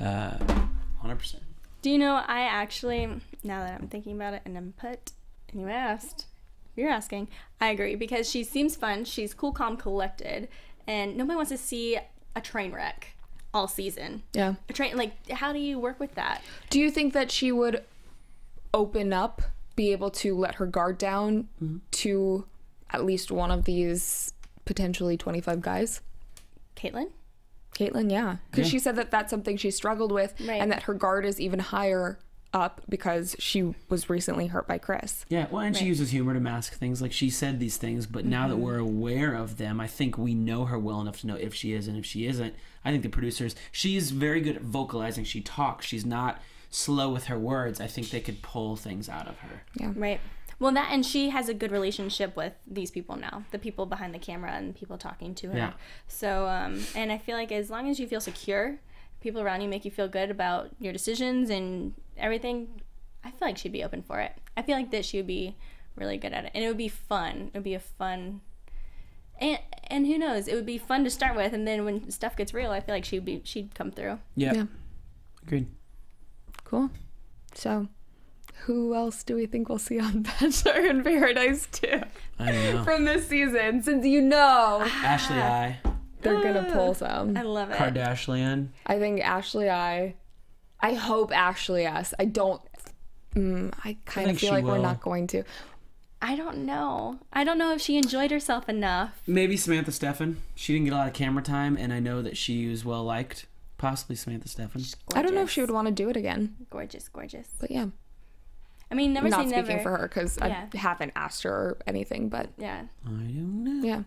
100%. Do you know, I actually, now that I'm thinking about it and you're asking, I agree, because she seems fun, she's cool, calm, collected, and nobody wants to see a train wreck all season. Yeah. A train, like, how do you work with that? Do you think that she would open up, be able to let her guard down to at least one of these potentially 25 guys? Caitlyn, yeah. Because she said that that's something she struggled with, and that her guard is even higher up because she was recently hurt by Chris. Yeah, well, and she uses humor to mask things. Like, she said these things, but now that we're aware of them, I think we know her well enough to know if she is and if she isn't. I think the producers, she's very good at vocalizing. She talks. She's not slow with her words. I think they could pull things out of her. Yeah. Right. Well, and she has a good relationship with these people now, the people behind the camera and people talking to her. Yeah. So, and I feel like as long as you feel secure, people around you make you feel good about your decisions and everything, I feel like she'd be open for it. I feel like that she would be really good at it. And it would be fun. It would be a fun... And who knows? It would be fun to start with, and then when stuff gets real, I feel like she'd come through. Yeah. Agreed. Cool. So... who else do we think we'll see on Bachelor in Paradise 2? I don't know. From this season, since you know Ashley I. they're gonna pull some. I love it. Kardashian. I think Ashley I I hope Ashley yes. I don't. I kind of feel like we're not going to. I don't know. I don't know if she enjoyed herself enough. Maybe Samantha Stefan. She didn't get a lot of camera time, and I know that she was well liked. Possibly Samantha Stefan. I don't know if she would want to do it again. Gorgeous, gorgeous. But yeah. I mean, never say never. Not speaking for her because I haven't asked her or anything, but yeah. I don't know. Yeah.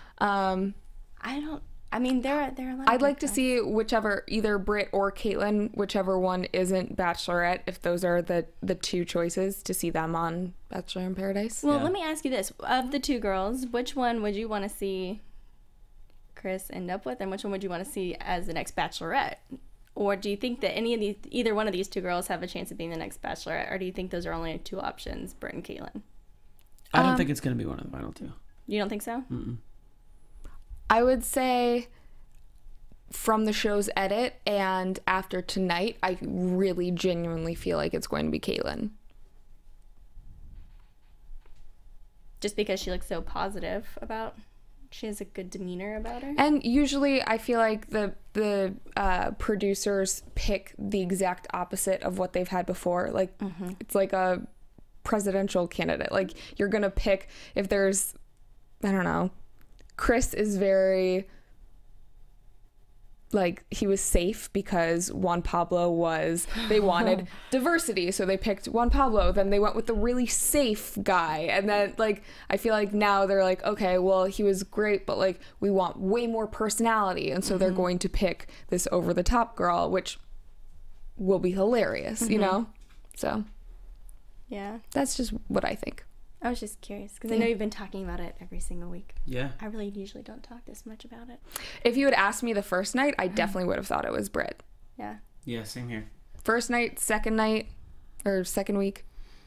I mean, there are a lot. I'd like to see whichever, either Britt or Caitlyn, whichever one isn't Bachelorette, if those are the two choices, to see them on Bachelor in Paradise. Well, let me ask you this: of the two girls, which one would you want to see Chris end up with, and which one would you want to see as the next Bachelorette? Or do you think that either one of these two girls have a chance of being the next Bachelorette, or do you think those are only two options, Britt and Caitlyn? I don't think it's going to be one of the final two. You don't think so? Mm-mm. I would say from the show's edit and after tonight, I really genuinely feel like it's going to be Caitlyn. Just because she looks so positive about, she has a good demeanor about her. And usually I feel like the producers pick the exact opposite of what they've had before. Like it's like a presidential candidate. Like you're going to pick, if there's, I don't know, Chris is very, like, he was safe because Juan Pablo they wanted diversity, so they picked Juan Pablo. Then they went with the really safe guy. And then, like, I feel like now they're like, okay, well, he was great, but, like, we want way more personality. And so they're going to pick this over-the-top girl, which will be hilarious, you know? So, yeah. That's just what I think. I was just curious because I know you've been talking about it every single week. Yeah. I really usually don't talk this much about it. If you had asked me the first night, I definitely would have thought it was Britt. Yeah. Yeah, same here. First night, second week.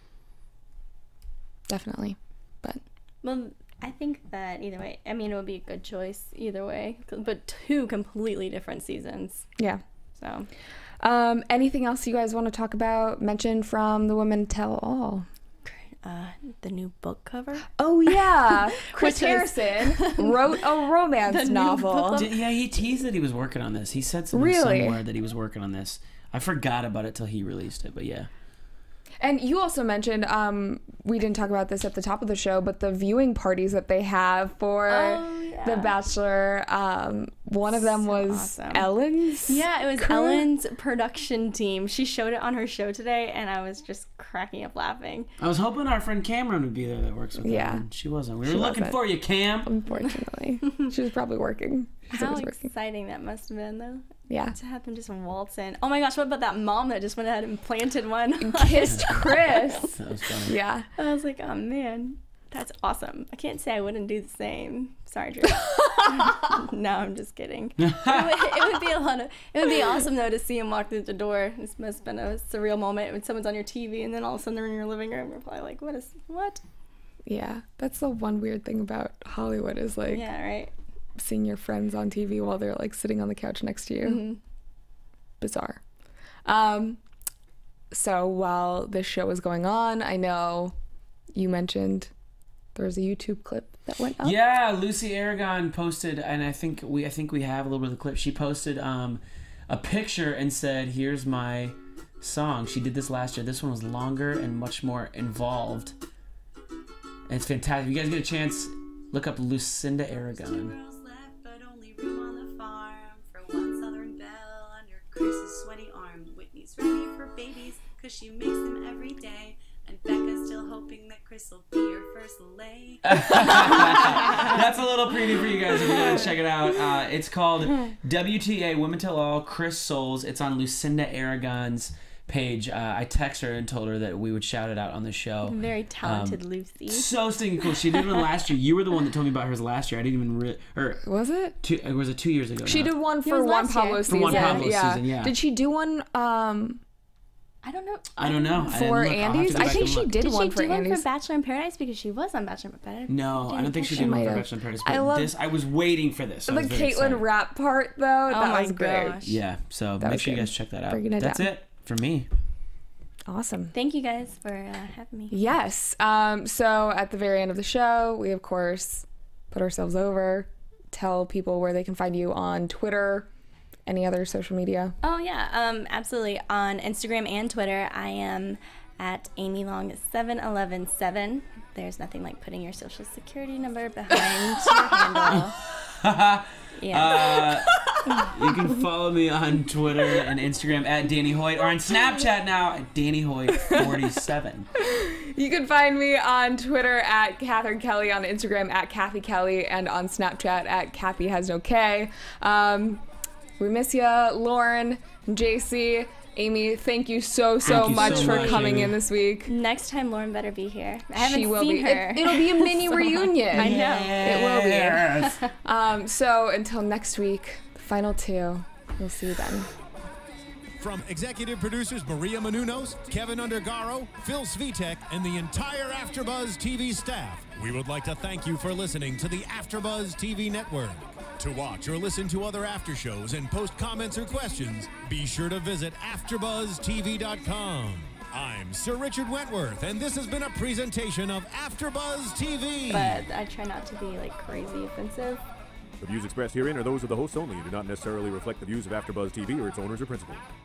Definitely. But well, I think that either way, I mean, it would be a good choice either way, but two completely different seasons. Yeah. So, anything else you guys want to talk about? Mention from the Women Tell All. The new book cover. Oh yeah, Chris Harrison wrote a romance novel. Yeah, he teased that he was working on this. He said something somewhere that he was working on this. I forgot about it till he released it, but yeah. And you also mentioned, we didn't talk about this at the top of the show, but the viewing parties that they have for The Bachelor. One of them was awesome. Ellen's. Yeah, it was crew. Ellen's production team. She showed it on her show today, and I was just cracking up laughing. I was hoping our friend Cameron would be there that works with Ellen. She wasn't. We were looking for you, Cam. Unfortunately. She was probably working. How exciting that must have been, though. Yeah. To have them just waltz in. Oh my gosh, what about that mom that just went ahead and planted one? And kissed Chris. That was funny. Yeah. I was like, oh man, that's awesome. I can't say I wouldn't do the same. Sorry, Drew. No, I'm just kidding. It would be awesome though to see him walk through the door. This must have been a surreal moment when someone's on your TV and then all of a sudden they're in your living room. You're probably like, what? Yeah. That's the one weird thing about Hollywood is like. Yeah, right. Seeing your friends on TV while they're like sitting on the couch next to you. Bizarre. So while this show was going on, I know you mentioned there was a YouTube clip that went up. Yeah, Lucy Aragon posted, and I think we have a little bit of the clip. She posted a picture and said, "Here's my song." She did this last year. This one was longer and much more involved. And it's fantastic. If you guys get a chance, look up Lucinda Aragon. Chris's sweaty arm. Whitney's ready for babies because she makes them every day. And Becca's still hoping that Chris will be her first lay. That's a little preview for you guys if you want to check it out. It's called WTA, Women Tell All, Chris Souls. It's on Lucinda Aragon's page. I texted her and told her that we would shout it out on the show. Very talented Lucy. So stinking cool. She did one last year. You were the one that told me about hers last year. I didn't even was it? Was it 2 years ago? She did one for Juan Pablo's season. For Juan Pablo's season, yeah. Did she do one? I don't know. For Andy's? I think she did one for Andy's. Did she do one for Bachelor in Paradise? Because she was on Bachelor in Paradise. No, I don't think she did one for Bachelor in Paradise. But I was waiting for this. The Caitlyn rap part, though, that was great. Yeah, so make sure you guys check that out. That's it for me. Awesome. Thank you guys for having me. Yes. So at the very end of the show, we, of course, put ourselves over, tell people where they can find you on Twitter, any other social media? Oh yeah, absolutely. On Instagram and Twitter, I am at AmyLong7117. There's nothing like putting your social security number behind your handle. Yeah. You can follow me on Twitter and Instagram at Danny Hoyt, or on Snapchat now at Danny Hoyt 47. You can find me on Twitter at Catherine Kelley, on Instagram at Cathy Kelley, and on Snapchat at Cathy has no K. We miss you, Lauren, JC, Amy. Thank you so much for coming in this week. Next time, Lauren better be here. I haven't seen her. It'll be a mini reunion. I know. It will be. So until next week, the final two. We'll see you then. From executive producers Maria Menounos, Kevin Undergaro, Phil Svitek, and the entire AfterBuzz TV staff, we would like to thank you for listening to the AfterBuzz TV network. To watch or listen to other after shows and post comments or questions, be sure to visit AfterBuzzTV.com. I'm Sir Richard Wentworth, and this has been a presentation of AfterBuzz TV. But I try not to be like crazy offensive. The views expressed herein are those of the hosts only and do not necessarily reflect the views of AfterBuzz TV or its owners or principals.